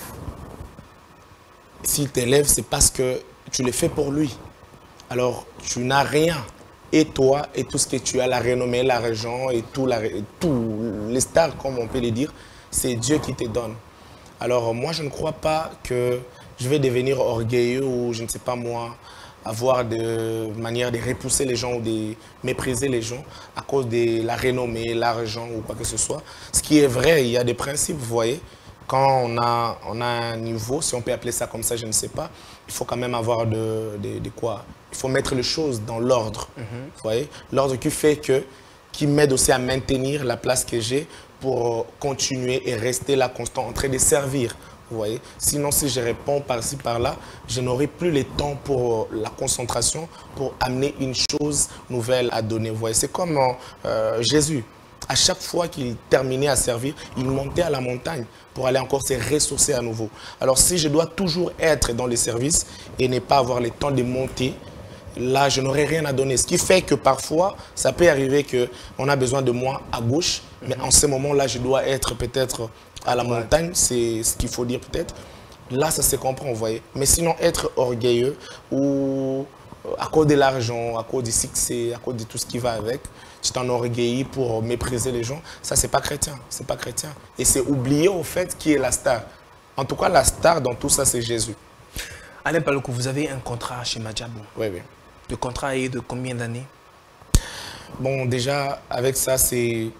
s'il t'élève, c'est parce que tu le fais pour lui. Alors, tu n'as rien. Et toi, et tout ce que tu as, la renommée, l'argent, et tout, la, tout les stars, comme on peut le dire, c'est Dieu qui te donne. Alors, moi, je ne crois pas que je vais devenir orgueilleux ou, je ne sais pas moi, avoir de manière de repousser les gens ou de mépriser les gens à cause de la renommée, l'argent ou quoi que ce soit. Ce qui est vrai, il y a des principes, vous voyez. Quand on a, on a un niveau, si on peut appeler ça comme ça, je ne sais pas, il faut quand même avoir de, de, de quoi. Il faut mettre les choses dans l'ordre, mm-hmm. vous voyez. L'ordre qui fait que, qui m'aide aussi à maintenir la place que j'ai pour continuer et rester là constant en train de servir, vous voyez. Sinon, si je réponds par-ci, par-là, je n'aurai plus le temps pour la concentration, pour amener une chose nouvelle à donner, vous voyez. C'est comme euh, Jésus. À chaque fois qu'il terminait à servir, il montait à la montagne pour aller encore se ressourcer à nouveau. Alors, si je dois toujours être dans les services et ne pas avoir le temps de monter, là, je n'aurai rien à donner. Ce qui fait que parfois, ça peut arriver qu'on a besoin de moi à gauche, mais en ce moment-là, je dois être peut-être à la montagne, c'est ce qu'il faut dire peut-être. Là, ça se comprend, vous voyez. Mais sinon, être orgueilleux ou à cause de l'argent, à cause du succès, à cause de tout ce qui va avec, tu t'enorgueillis pour mépriser les gens, ça, c'est pas chrétien. C'est pas chrétien. Et c'est oublier au fait qui est la star. En tout cas, la star dans tout ça, c'est Jésus. Alain Paluku, vous avez un contrat chez Madjabou. Oui, oui. Le contrat est de combien d'années? Bon, déjà, avec ça, c'est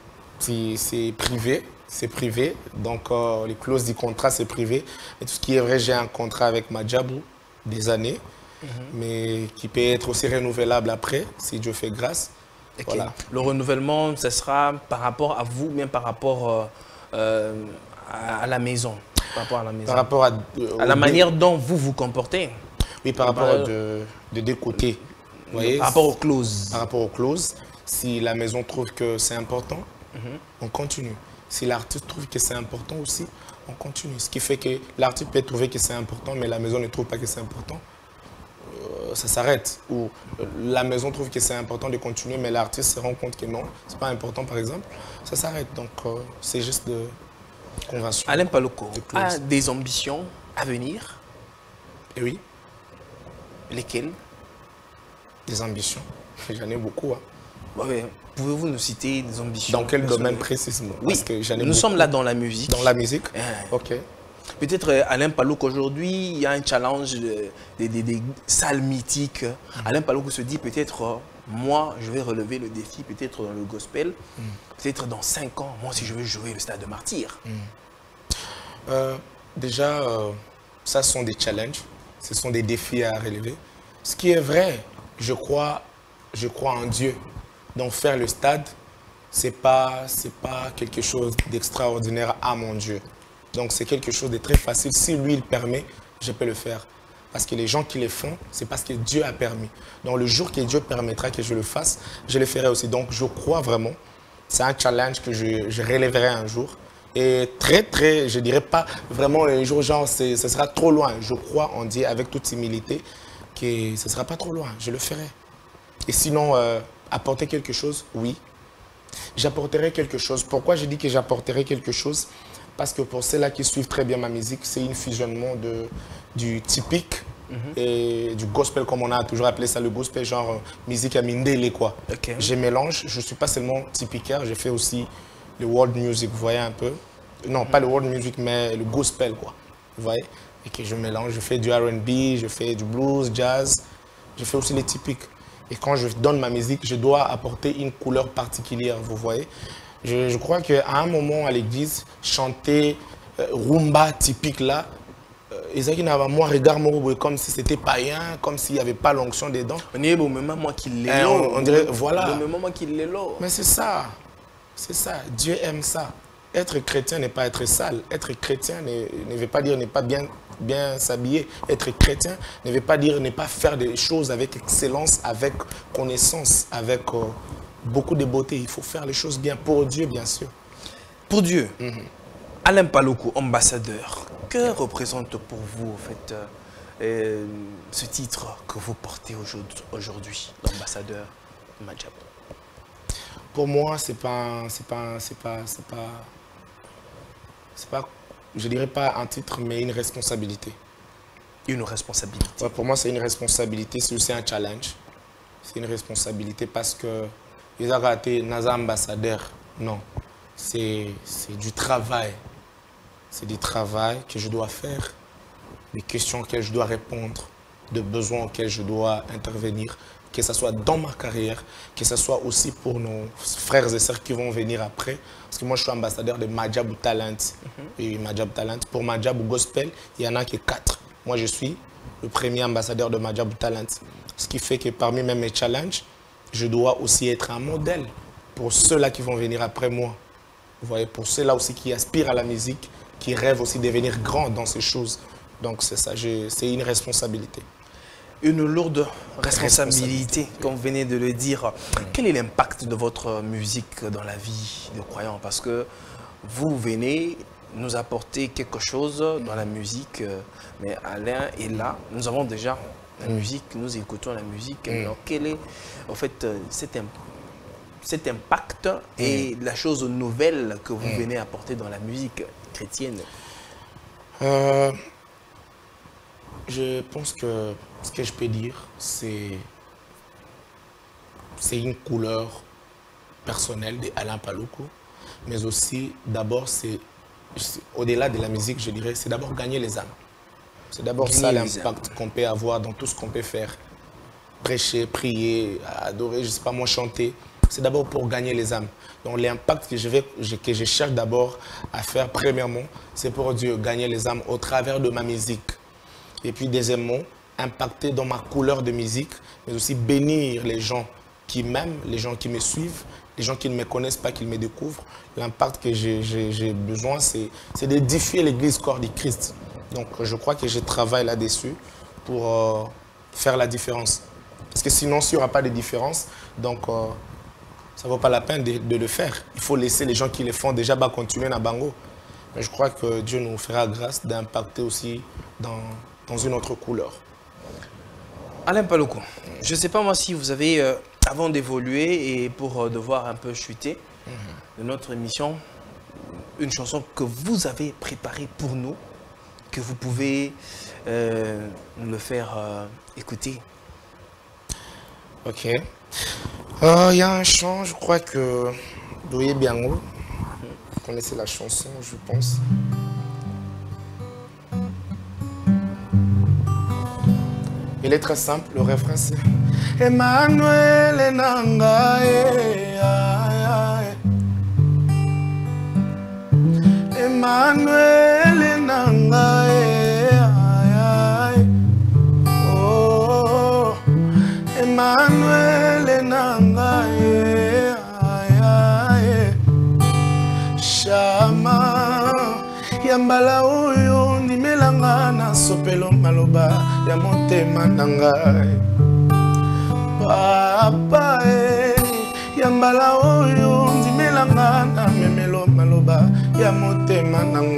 privé. C'est privé. Donc, euh, les clauses du contrat, c'est privé. Et tout ce qui est vrai, j'ai un contrat avec Madjabou, des années, mm-hmm. mais qui peut être aussi renouvelable après, si Dieu fait grâce. Okay. Voilà. Le renouvellement, ce sera par rapport à vous, bien par rapport euh, euh, à, à la maison. Par rapport à la maison. Par rapport à, euh, à la manière dont vous vous comportez. Oui, par rapport à de, de deux côtés. Vous voyez, par rapport aux clauses. Par rapport aux clauses. Si la maison trouve que c'est important, mm-hmm. on continue. Si l'artiste trouve que c'est important aussi, on continue. Ce qui fait que l'artiste peut trouver que c'est important, mais la maison ne trouve pas que c'est important. Euh, ça s'arrête. Ou euh, la maison trouve que c'est important de continuer, mais l'artiste se rend compte que non, c'est pas important, par exemple. Ça s'arrête. Donc, euh, c'est juste de convention. Alain Paluku a des ambitions à venir? Et oui. Lesquelles? Des ambitions. J'en ai beaucoup. Hein. Ouais, pouvez-vous nous citer des ambitions? Dans quel domaine précisément? Oui, parce que nous beaucoup. sommes là dans la musique. Dans la musique euh, Ok. Peut-être Alain Paluku, aujourd'hui, il y a un challenge des de, de, de salles mythiques. Mm. Alain Paluku se dit peut-être, moi, je vais relever le défi, peut-être dans le gospel, mm. peut-être dans cinq ans, moi, si je veux jouer le Stade de Martyrs. Mm. Euh, déjà, euh, ça sont des challenges, ce sont des défis à relever. Ce qui est vrai, je crois, je crois en Dieu. Donc faire le stade, ce n'est pas, c'est pas quelque chose d'extraordinaire à mon Dieu. Donc c'est quelque chose de très facile. Si lui, il permet, je peux le faire. Parce que les gens qui le font, c'est parce que Dieu a permis. Donc le jour que Dieu permettra que je le fasse, je le ferai aussi. Donc je crois vraiment c'est un challenge que je, je relèverai un jour. Et très, très, je dirais pas vraiment un jour, genre, ce sera trop loin. Je crois en Dieu avec toute humilité que ce ne sera pas trop loin. Je le ferai. Et sinon, euh, apporter quelque chose, oui. J'apporterai quelque chose. Pourquoi je dis que j'apporterai quelque chose? Parce que pour ceux-là qui suivent très bien ma musique, c'est une fusionnement de, du typique mm-hmm. et du gospel, comme on a toujours appelé ça, le gospel, genre euh, musique à mindele, quoi. Okay. Je mélange. Je ne suis pas seulement typicaire, j'ai fait aussi le world music, vous voyez un peu. Non, mm-hmm. pas le world music, mais le gospel, quoi. Vous voyez? Et que je mélange. Je fais du R and B, je fais du blues, jazz. Je fais aussi les typiques. Et quand je donne ma musique, je dois apporter une couleur particulière, vous voyez. Je, je crois qu'à un moment à l'église, chanter euh, rumba typique là, euh, moi regarde moi comme si c'était païen, comme s'il n'y avait pas l'onction dedans. On est au même moment qu'il l'est. On, on dirait, voilà. Au même moment qu'il l'est là. Mais c'est ça, c'est ça. Dieu aime ça. Être chrétien n'est pas être sale. Être chrétien ne, ne veut pas dire ne pas bien, bien s'habiller. Être chrétien ne veut pas dire ne pas faire des choses avec excellence, avec connaissance, avec euh, beaucoup de beauté. Il faut faire les choses bien pour Dieu, bien sûr. Pour Dieu. Mm-hmm. Alain Paluku, ambassadeur, que représente pour vous en fait euh, euh, ce titre que vous portez aujourd'hui, l'ambassadeur Madjab? Pour moi, c'est pas, c'est pas, c'est pas, c'est pas, c'est pas, je dirais pas un titre, mais une responsabilité. Une responsabilité. Ouais, pour moi, c'est une responsabilité, c'est aussi un challenge. C'est une responsabilité parce que ils ont raté Naza ambassadeur. Non, c'est du travail. C'est du travail que je dois faire, des questions auxquelles je dois répondre, des besoins auxquels je dois intervenir, que ce soit dans ma carrière, que ce soit aussi pour nos frères et sœurs qui vont venir après. Parce que moi, je suis ambassadeur de Madjab Talent. Mm-hmm. Et Madjab Talent. Pour Madjab Gospel, il y en a que quatre. Moi, je suis le premier ambassadeur de Madjab Talent. Ce qui fait que parmi même mes challenges, je dois aussi être un modèle pour ceux-là qui vont venir après moi. Vous voyez, pour ceux-là aussi qui aspirent à la musique, qui rêvent aussi de devenir grands dans ces choses. Donc, c'est ça, c'est une responsabilité. Une lourde responsabilité, comme vous venez de le dire. Mmh. Quel est l'impact de votre musique dans la vie des croyants? Parce que vous venez nous apporter quelque chose dans la musique, mais Alain est là. Nous avons déjà la musique, nous écoutons la musique. Mmh. Alors, quel est en fait cet, cet impact mmh. et la chose nouvelle que vous mmh. venez apporter dans la musique chrétienne? euh, Je pense que ce que je peux dire, c'est une couleur personnelle d'Alain Paluku, mais aussi, d'abord, c'est au-delà de la musique, je dirais, c'est d'abord gagner les âmes. C'est d'abord ça l'impact qu'on peut avoir dans tout ce qu'on peut faire. Prêcher, prier, adorer, je ne sais pas moi, chanter. C'est d'abord pour gagner les âmes. Donc l'impact que je, vais, que je cherche d'abord à faire, premièrement, c'est pour Dieu, gagner les âmes au travers de ma musique. Et puis deuxièmement, impacter dans ma couleur de musique, mais aussi bénir les gens qui m'aiment, les gens qui me suivent, les gens qui ne me connaissent pas, qui me découvrent. L'impact que j'ai besoin, c'est d'édifier l'église corps du Christ. Donc je crois que je travaille là-dessus pour euh, faire la différence. Parce que sinon, s'il n'y aura pas de différence, donc euh, ça ne vaut pas la peine de, de le faire. Il faut laisser les gens qui le font déjà bah, continuer à Bango. Mais je crois que Dieu nous fera grâce d'impacter aussi dans, dans une autre couleur. Alain Paluku, je ne sais pas moi si vous avez, euh, avant d'évoluer et pour euh, devoir un peu chuter mm-hmm. de notre émission, une chanson que vous avez préparée pour nous, que vous pouvez euh, nous le faire euh, écouter. Ok. Il euh, y a un chant, je crois que Douye Biango, vous connaissez la chanson, je pense. Il est très simple, le refrain c'est Emmanuel Nangae, Emmanuel Nangae, oh, Emmanuel Nangae, Shama, Yambala oyo nimelanga na sopelo maloba ya motema na ngai. Papa e yambala oyo nimelanga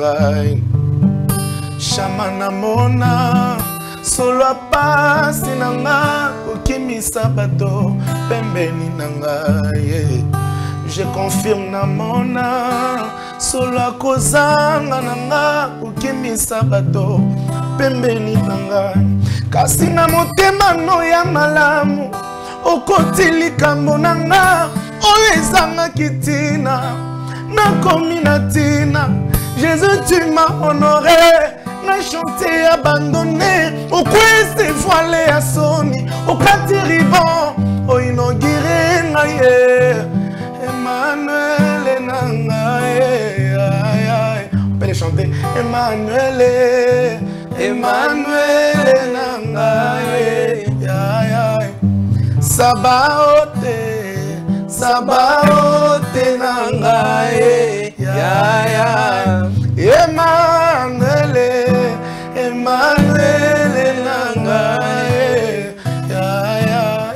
ngai Chamana mona Solo pasi nanga Okimisa bato Pembeni nanga yeah. Je confirme na mona Solo kozanga nanga Okimisa bato Pembeni nanga Kasi na motema no ya malamu Okoti likambo nanga Oyo ezanga kitina Nakomi na tina Jésus tu m'as honoré Na chanté abandonné Au kwese voilé à soni Au kati riban Au inauguré ngaye Emmanuel nangaye On peut les chanter Emmanuel Emmanuel nangaye Sabaote Sabaote nangaye ya ya Emmanuel Emmanuel nangaye ya ya.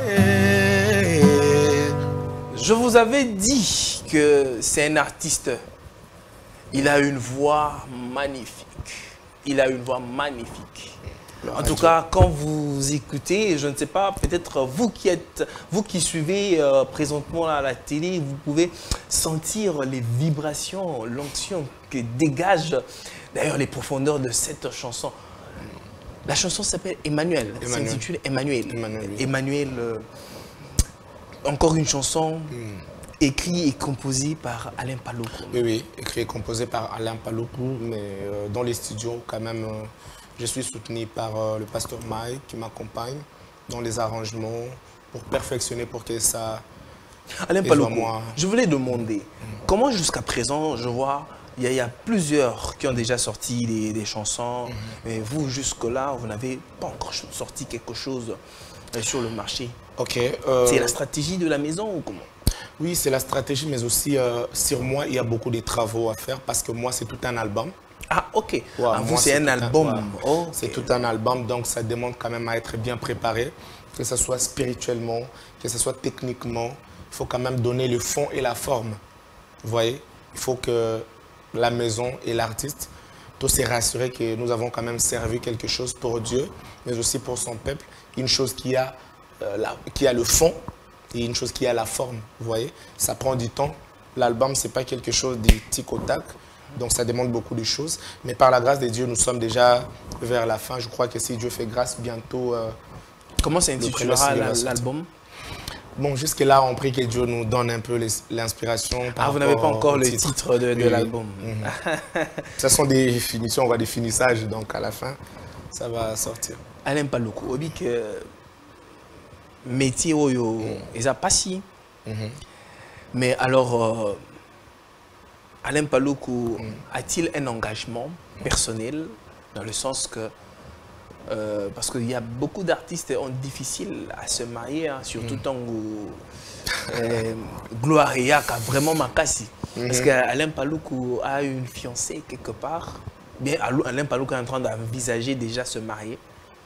Je vous avais dit que c'est un artiste. Il a une voix magnifique. Il a une voix magnifique. En tout cas, quand vous écoutez, je ne sais pas, peut-être vous qui êtes, vous qui suivez euh, présentement à la télé, vous pouvez sentir les vibrations, l'onction que dégage d'ailleurs les profondeurs de cette chanson. La chanson s'appelle Emmanuel, s'intitule Emmanuel. Emmanuel, oui. Emmanuel euh, encore une chanson mm. écrite et composée par Alain Paloukou. Oui, oui, écrite et composée par Alain Paloukou, mais euh, dans les studios quand même. Euh, Je suis soutenu par euh, le pasteur Mike qui m'accompagne dans les arrangements pour perfectionner, pour que ça... Alain Paloukou, je voulais demander, mmh. comment jusqu'à présent, je vois, il y, y a plusieurs qui ont déjà sorti des, des chansons, mmh. mais vous, jusque-là, vous n'avez pas encore sorti quelque chose euh, sur le marché. Ok. Euh... C'est la stratégie de la maison ou comment? Oui, c'est la stratégie, mais aussi euh, sur moi, il y a beaucoup de travaux à faire parce que moi, c'est tout un album. Ah, ok. Ouais, ah, vous, c'est un album. Un, ouais. oh, okay. C'est tout un album, donc ça demande quand même à être bien préparé, que ce soit spirituellement, que ce soit techniquement. Il faut quand même donner le fond et la forme. Vous voyez? Il faut que la maison et l'artiste, tous se rassurer que nous avons quand même servi quelque chose pour Dieu, mais aussi pour son peuple. Une chose qui a, euh, la, qui a le fond et une chose qui a la forme. Vous voyez? Ça prend du temps. L'album, ce n'est pas quelque chose de tic au tac. Donc ça demande beaucoup de choses. Mais par la grâce de Dieu, nous sommes déjà vers la fin. Je crois que si Dieu fait grâce, bientôt... Euh, Comment s'intitulera l'album? Bon, jusque-là, on prie que Dieu nous donne un peu l'inspiration. Ah, vous n'avez pas encore le titre, titre de, de oui, l'album. Mm-hmm. Ce sont des définitions, on va des finissages. Donc à la fin, ça va sortir. Alain Paloukou, obi que métier oyo, ils a pas si. Mais alors... Euh, Alain Paloukou mm. a-t-il un engagement personnel dans le sens que, euh, parce qu'il y a beaucoup d'artistes ont difficile à se marier, hein, surtout mm. tant que euh, Gloria a vraiment makasi. Mm-hmm. Est-ce qu'Alain Paloukou a une fiancée quelque part? Bien, Alain Paloukou est en train d'envisager déjà se marier?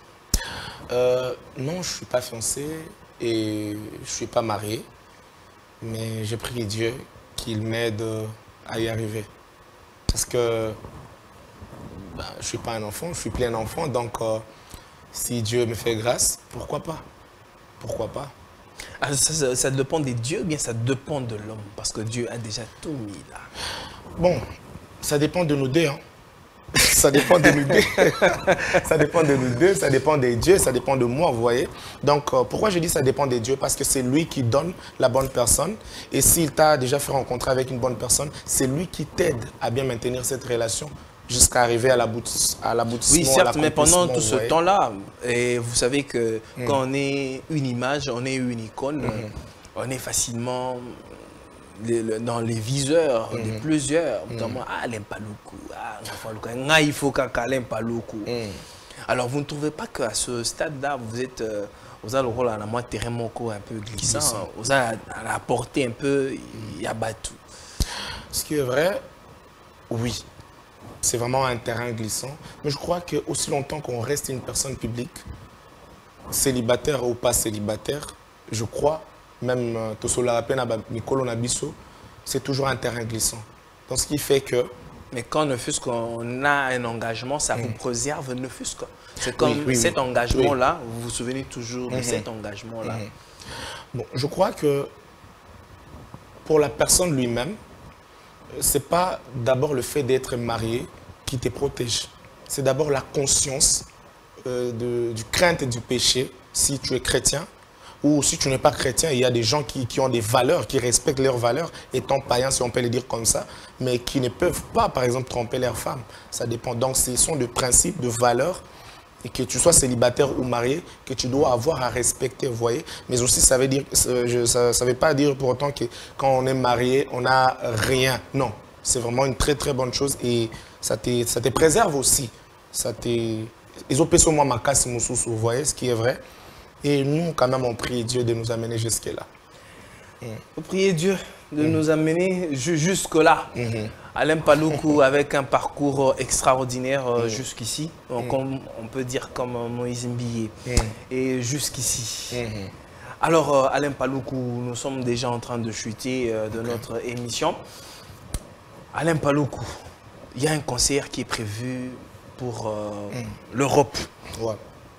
euh, Non, je ne suis pas fiancé et je ne suis pas marié, mais je prie Dieu qu'il m'aide à y arriver. Parce que ben, je ne suis pas un enfant, je suis plein d'enfants, donc euh, si Dieu me fait grâce, pourquoi pas? Pourquoi pas? Alors, ça, ça, ça dépend des dieux, bien ça dépend de l'homme, parce que Dieu a déjà tout mis là. Bon, ça dépend de nous deux. Hein. Ça dépend de nous deux. Ça dépend de nous deux, ça dépend des dieux, ça dépend de moi, vous voyez. Donc, euh, pourquoi je dis ça dépend des dieux? Parce que c'est lui qui donne la bonne personne. Et s'il t'a déjà fait rencontrer avec une bonne personne, c'est lui qui t'aide à bien maintenir cette relation jusqu'à arriver à l'aboutissement. Oui, certes, mais pendant tout ce temps-là, et vous savez que mmh. quand on est une image, on est une icône, mmh. on est facilement... dans les viseurs mm-hmm. de plusieurs, notamment mm-hmm. Alain Paloukou, ah, il faut qu'Alain Paloukou. Mm. Alors vous ne trouvez pas qu'à ce stade-là, vous êtes, euh, vous avez le rôle à la moitié terrain un peu glissant, glissant. Vous avez à la portée un peu, il y a battu. Ce qui est vrai, oui, c'est vraiment un terrain glissant, mais je crois que aussi longtemps qu'on reste une personne publique, célibataire ou pas célibataire, je crois, même Tosola Rapena Mikolo Nabiso, c'est toujours un terrain glissant. Donc ce qui fait que Mais quand ne fût-ce qu'on a un engagement, ça mmh. vous préserve ne fût-ce que. C'est comme oui, oui, cet oui. engagement-là, oui. vous vous souvenez toujours mmh. de cet engagement-là. Mmh. Bon, je crois que pour la personne lui-même, ce n'est pas d'abord le fait d'être marié qui te protège. C'est d'abord la conscience euh, de, du crainte et du péché, si tu es chrétien, ou si tu n'es pas chrétien, il y a des gens qui, qui ont des valeurs, qui respectent leurs valeurs, étant païens, si on peut le dire comme ça, mais qui ne peuvent pas, par exemple, tromper leurs femmes. Ça dépend. Donc, ce sont des principes, de valeurs, et que tu sois célibataire ou marié, que tu dois avoir à respecter, vous voyez. Mais aussi, ça veut dire, ça ne veut pas dire pour autant que quand on est marié, on n'a rien. Non, c'est vraiment une très, très bonne chose et ça te, ça te préserve aussi. Ça te... Ils ont payé moi ma casse, vous voyez, ce qui est vrai. Et nous, quand même, on prie Dieu de nous amener jusque-là. Mm. Vous priez Dieu de mm. nous amener jusque-là. Mm-hmm. Alain Paluku avec un parcours extraordinaire mm. jusqu'ici, mm. comme on peut dire comme Moïse Mbiye, mm. et jusqu'ici. Mm-hmm. Alors, Alain Paluku, nous sommes déjà en train de chuter de okay. notre émission. Alain Paluku, il y a un concert qui est prévu pour euh, mm. l'Europe. Ouais.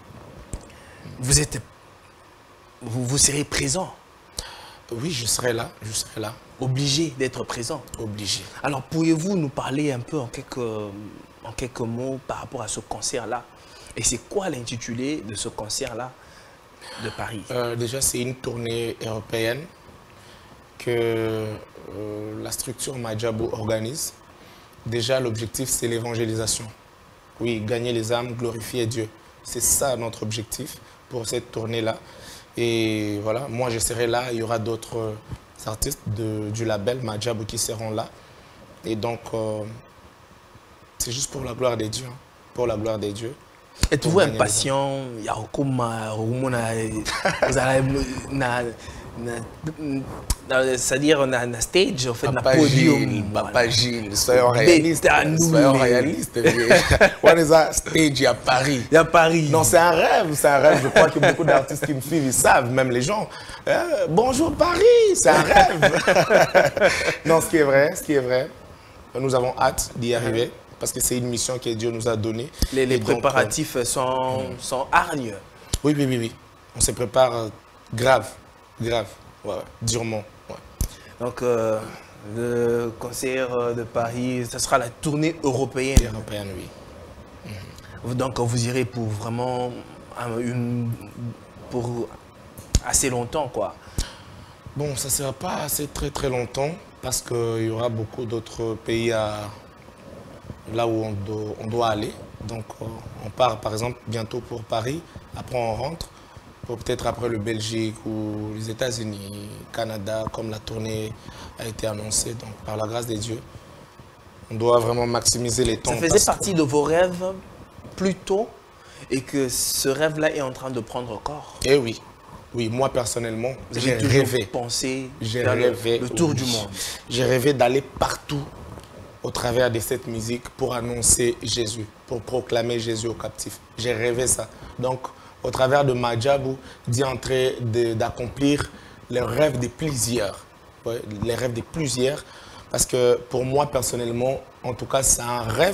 Vous êtes Vous, vous serez présent? Oui, je serai là, je serai là. Obligé d'être présent? Obligé. Alors, pourriez-vous nous parler un peu en quelques, en quelques mots par rapport à ce concert-là? Et c'est quoi l'intitulé de ce concert-là de Paris? euh, Déjà, c'est une tournée européenne que euh, la structure Madjabou organise. Déjà, l'objectif, c'est l'évangélisation. Oui, gagner les âmes, glorifier Dieu. C'est ça notre objectif pour cette tournée-là. Et voilà, moi je serai là, il y aura d'autres artistes de, du label Madjabou qui seront là. Et donc, euh, c'est juste pour la gloire des dieux. Hein, pour la gloire des dieux. Êtes-vous impatient? C'est-à-dire on a un stage, en fait, un podium. Papa Gilles, soyons réalistes. Soyons réalistes. On est à stage à Paris. À Paris. Non, c'est un rêve, c'est un rêve. Je crois que beaucoup d'artistes qui me suivent, ils savent, même les gens. Euh, bonjour Paris, c'est un rêve. Non, ce qui est vrai, ce qui est vrai, nous avons hâte d'y arriver parce que c'est une mission que Dieu nous a donnée. Les, les préparatifs donc, sont, euh, sont hargneux. Oui, oui, oui, oui. On se prépare euh, grave. Grave, ouais, ouais, durement. Ouais. Donc, euh, le concert de Paris, ça sera la tournée européenne. Européenne, oui. Mm-hmm. Donc, vous irez pour vraiment une, pour assez longtemps, quoi. Bon, ça ne sera pas assez très très longtemps parce qu'il y aura beaucoup d'autres pays à, là où on doit, on doit aller. Donc, on part par exemple bientôt pour Paris, après on rentre. Peut-être après le Belgique ou les États-Unis, Canada, comme la tournée a été annoncée. Donc, par la grâce de Dieu, on doit vraiment maximiser les temps. Ça faisait partie de vos rêves plus tôt et que ce rêve-là est en train de prendre corps? Eh oui, oui, moi personnellement, j'ai rêvé. Pensé j'ai rêvé le tour oui. du monde. J'ai rêvé d'aller partout au travers de cette musique pour annoncer Jésus, pour proclamer Jésus aux captifs. J'ai rêvé ça. Donc, au travers de Madjabou, d'y entrer, d'accomplir les rêves de plusieurs. Ouais, les rêves de plusieurs. Parce que pour moi, personnellement, en tout cas, c'est un rêve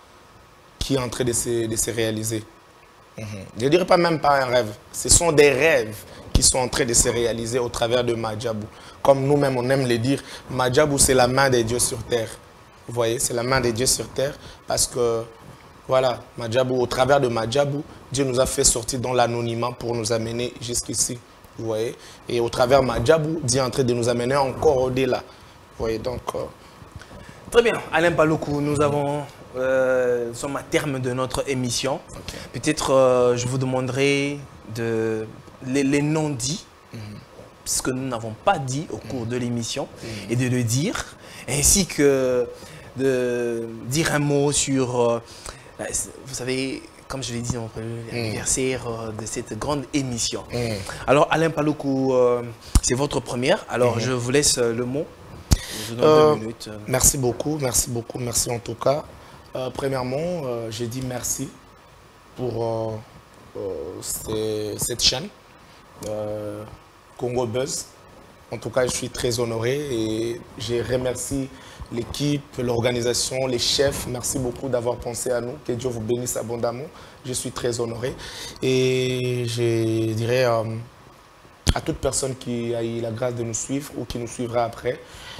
qui est en train de se, de se réaliser. Mm-hmm. Je ne dirais pas même pas un rêve. Ce sont des rêves qui sont en train de se réaliser au travers de Madjabou. Comme nous-mêmes, on aime le dire, Madjabou, c'est la main de Dieu sur terre. Vous voyez, c'est la main de Dieu sur terre parce que voilà, Madjabou, au travers de Madjabou, Dieu nous a fait sortir dans l'anonymat pour nous amener jusqu'ici. Vous voyez? Et au travers de Madjabou, Dieu est en train de nous amener encore au-delà. Vous voyez? Donc. Euh... Très bien. Alain Paluku, nous avons, euh, sommes à terme de notre émission. Okay. Peut-être euh, je vous demanderai de, les, les noms dits, mm-hmm. ce que nous n'avons pas dit au cours mm-hmm. de l'émission, mm-hmm. et de le dire, ainsi que de dire un mot sur. Euh, Vous savez, comme je l'ai dit dans mon premier anniversaire mm. de cette grande émission. Mm. Alors, Alain Paluku, euh, c'est votre première. Alors, mm. je vous laisse le mot. Je vous donne euh, deux minutes. Merci beaucoup, merci beaucoup, merci en tout cas. Euh, premièrement, euh, j'ai dit merci pour euh, euh, cette chaîne, euh, Congo Buzz. En tout cas, je suis très honoré et je remercie l'équipe, l'organisation, les chefs. Merci beaucoup d'avoir pensé à nous. Que Dieu vous bénisse abondamment. Je suis très honoré. Et je dirais euh, à toute personne qui a eu la grâce de nous suivre ou qui nous suivra après,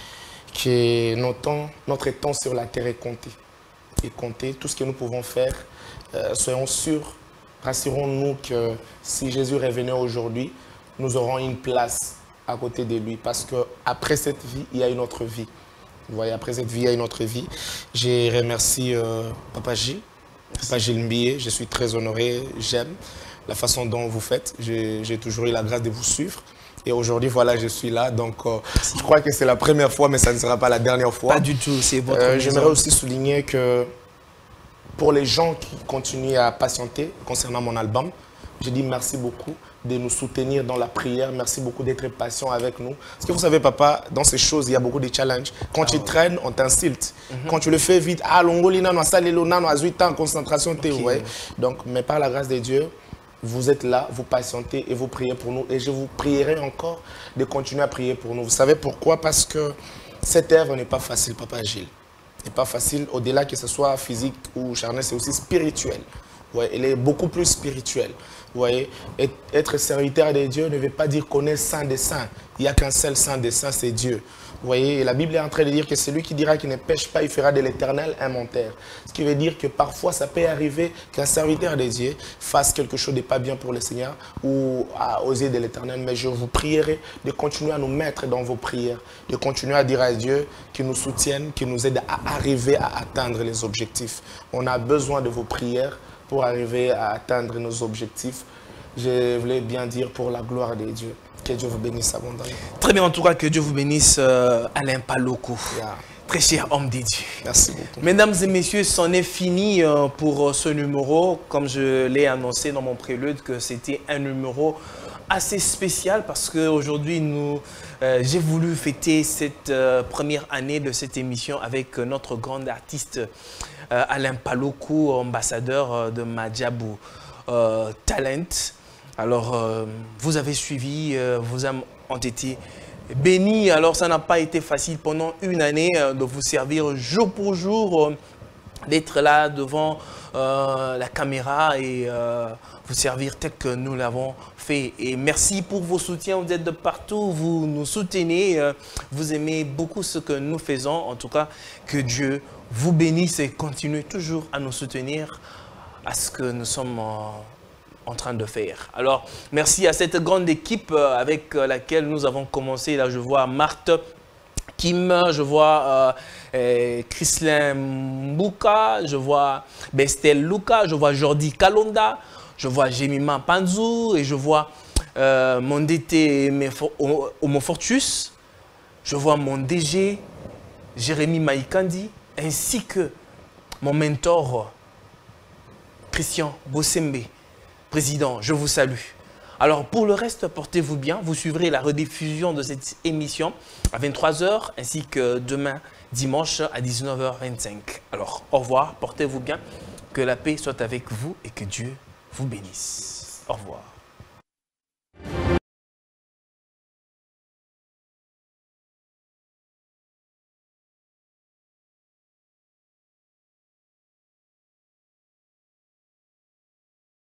que notre temps, notre temps sur la terre est compté. Et compté. Tout ce que nous pouvons faire, euh, soyons sûrs, rassurons-nous que si Jésus revenait aujourd'hui, nous aurons une place à côté de lui. Parce qu'après cette vie, il y a une autre vie. Vous voyez, après cette vie, il y a une autre vie. Je remercie euh, Papa Gilles, Papa Gilles Mbié. Je suis très honoré, j'aime la façon dont vous faites. J'ai toujours eu la grâce de vous suivre. Et aujourd'hui, voilà, je suis là. Donc, euh, je crois que c'est la première fois, mais ça ne sera pas la dernière fois. Pas du tout, c'est votre euh, J'aimerais aussi souligner que pour les gens qui continuent à patienter concernant mon album, je dis merci beaucoup de nous soutenir dans la prière. Merci beaucoup d'être patient avec nous. Parce que vous savez, papa, dans ces choses, il y a beaucoup de challenges. Quand ah, tu ouais. traînes, on t'insulte. Mm-hmm. Quand tu le fais vite, ah, l'ongolina, nous a huit ans en concentration, okay. ouais. Donc, mais par la grâce de Dieu, vous êtes là, vous patientez et vous priez pour nous. Et je vous prierai encore de continuer à prier pour nous. Vous savez pourquoi? Parce que cette œuvre n'est pas facile, Papa Gilles. n'est pas facile, au-delà que ce soit physique ou charnel, c'est aussi spirituel. Ouais, elle est beaucoup plus spirituelle. Vous voyez, être serviteur de Dieu ne veut pas dire qu'on est saint des saints. Il n'y a qu'un seul saint des saints, c'est Dieu. Vous voyez, et la Bible est en train de dire que celui qui dira qu'il ne pêche pas, il fera de l'éternel un menteur. Ce qui veut dire que parfois, ça peut arriver qu'un serviteur de Dieu fasse quelque chose de pas bien pour le Seigneur ou à oser de l'éternel. Mais je vous prierai de continuer à nous mettre dans vos prières, de continuer à dire à Dieu qu'il nous soutienne, qu'il nous aide à arriver à atteindre les objectifs. On a besoin de vos prières pour arriver à atteindre nos objectifs. Je voulais bien dire pour la gloire de Dieu. Que Dieu vous bénisse abondamment. Très bien, en tout cas, que Dieu vous bénisse, euh, Alain Paloko. Yeah. Très cher homme de Dieu. Merci beaucoup. Mesdames et messieurs, c'en est fini euh, pour ce numéro. Comme je l'ai annoncé dans mon prélude, que c'était un numéro assez spécial parce qu'aujourd'hui, nous, euh, j'ai voulu fêter cette euh, première année de cette émission avec euh, notre grand artiste euh, Alain Paloko, ambassadeur euh, de Madjabou euh, Talent. Alors, euh, vous avez suivi, euh, vos âmes ont été bénies. Alors, ça n'a pas été facile pendant une année euh, de vous servir jour pour jour, euh, d'être là devant euh, la caméra et euh, vous servir tel que nous l'avons fait. Et merci pour vos soutiens, vous êtes de partout, vous nous soutenez, euh, vous aimez beaucoup ce que nous faisons. En tout cas, que Dieu vous bénisse et continue toujours à nous soutenir à ce que nous sommes en... en train de faire. Alors, merci à cette grande équipe avec laquelle nous avons commencé. Là, je vois Marthe Kim, je vois euh, Chrislin Mbouka, je vois Bestel Luka, je vois Jordi Kalonda, je vois Jemima Panzou et je vois euh, mon D T Homofortus, je vois mon D G Jérémy Maïkandi, ainsi que mon mentor Christian Bossembe. Président, je vous salue. Alors, pour le reste, portez-vous bien. Vous suivrez la rediffusion de cette émission à vingt-trois heures ainsi que demain, dimanche, à dix-neuf heures vingt-cinq. Alors, au revoir, portez-vous bien. Que la paix soit avec vous et que Dieu vous bénisse. Au revoir.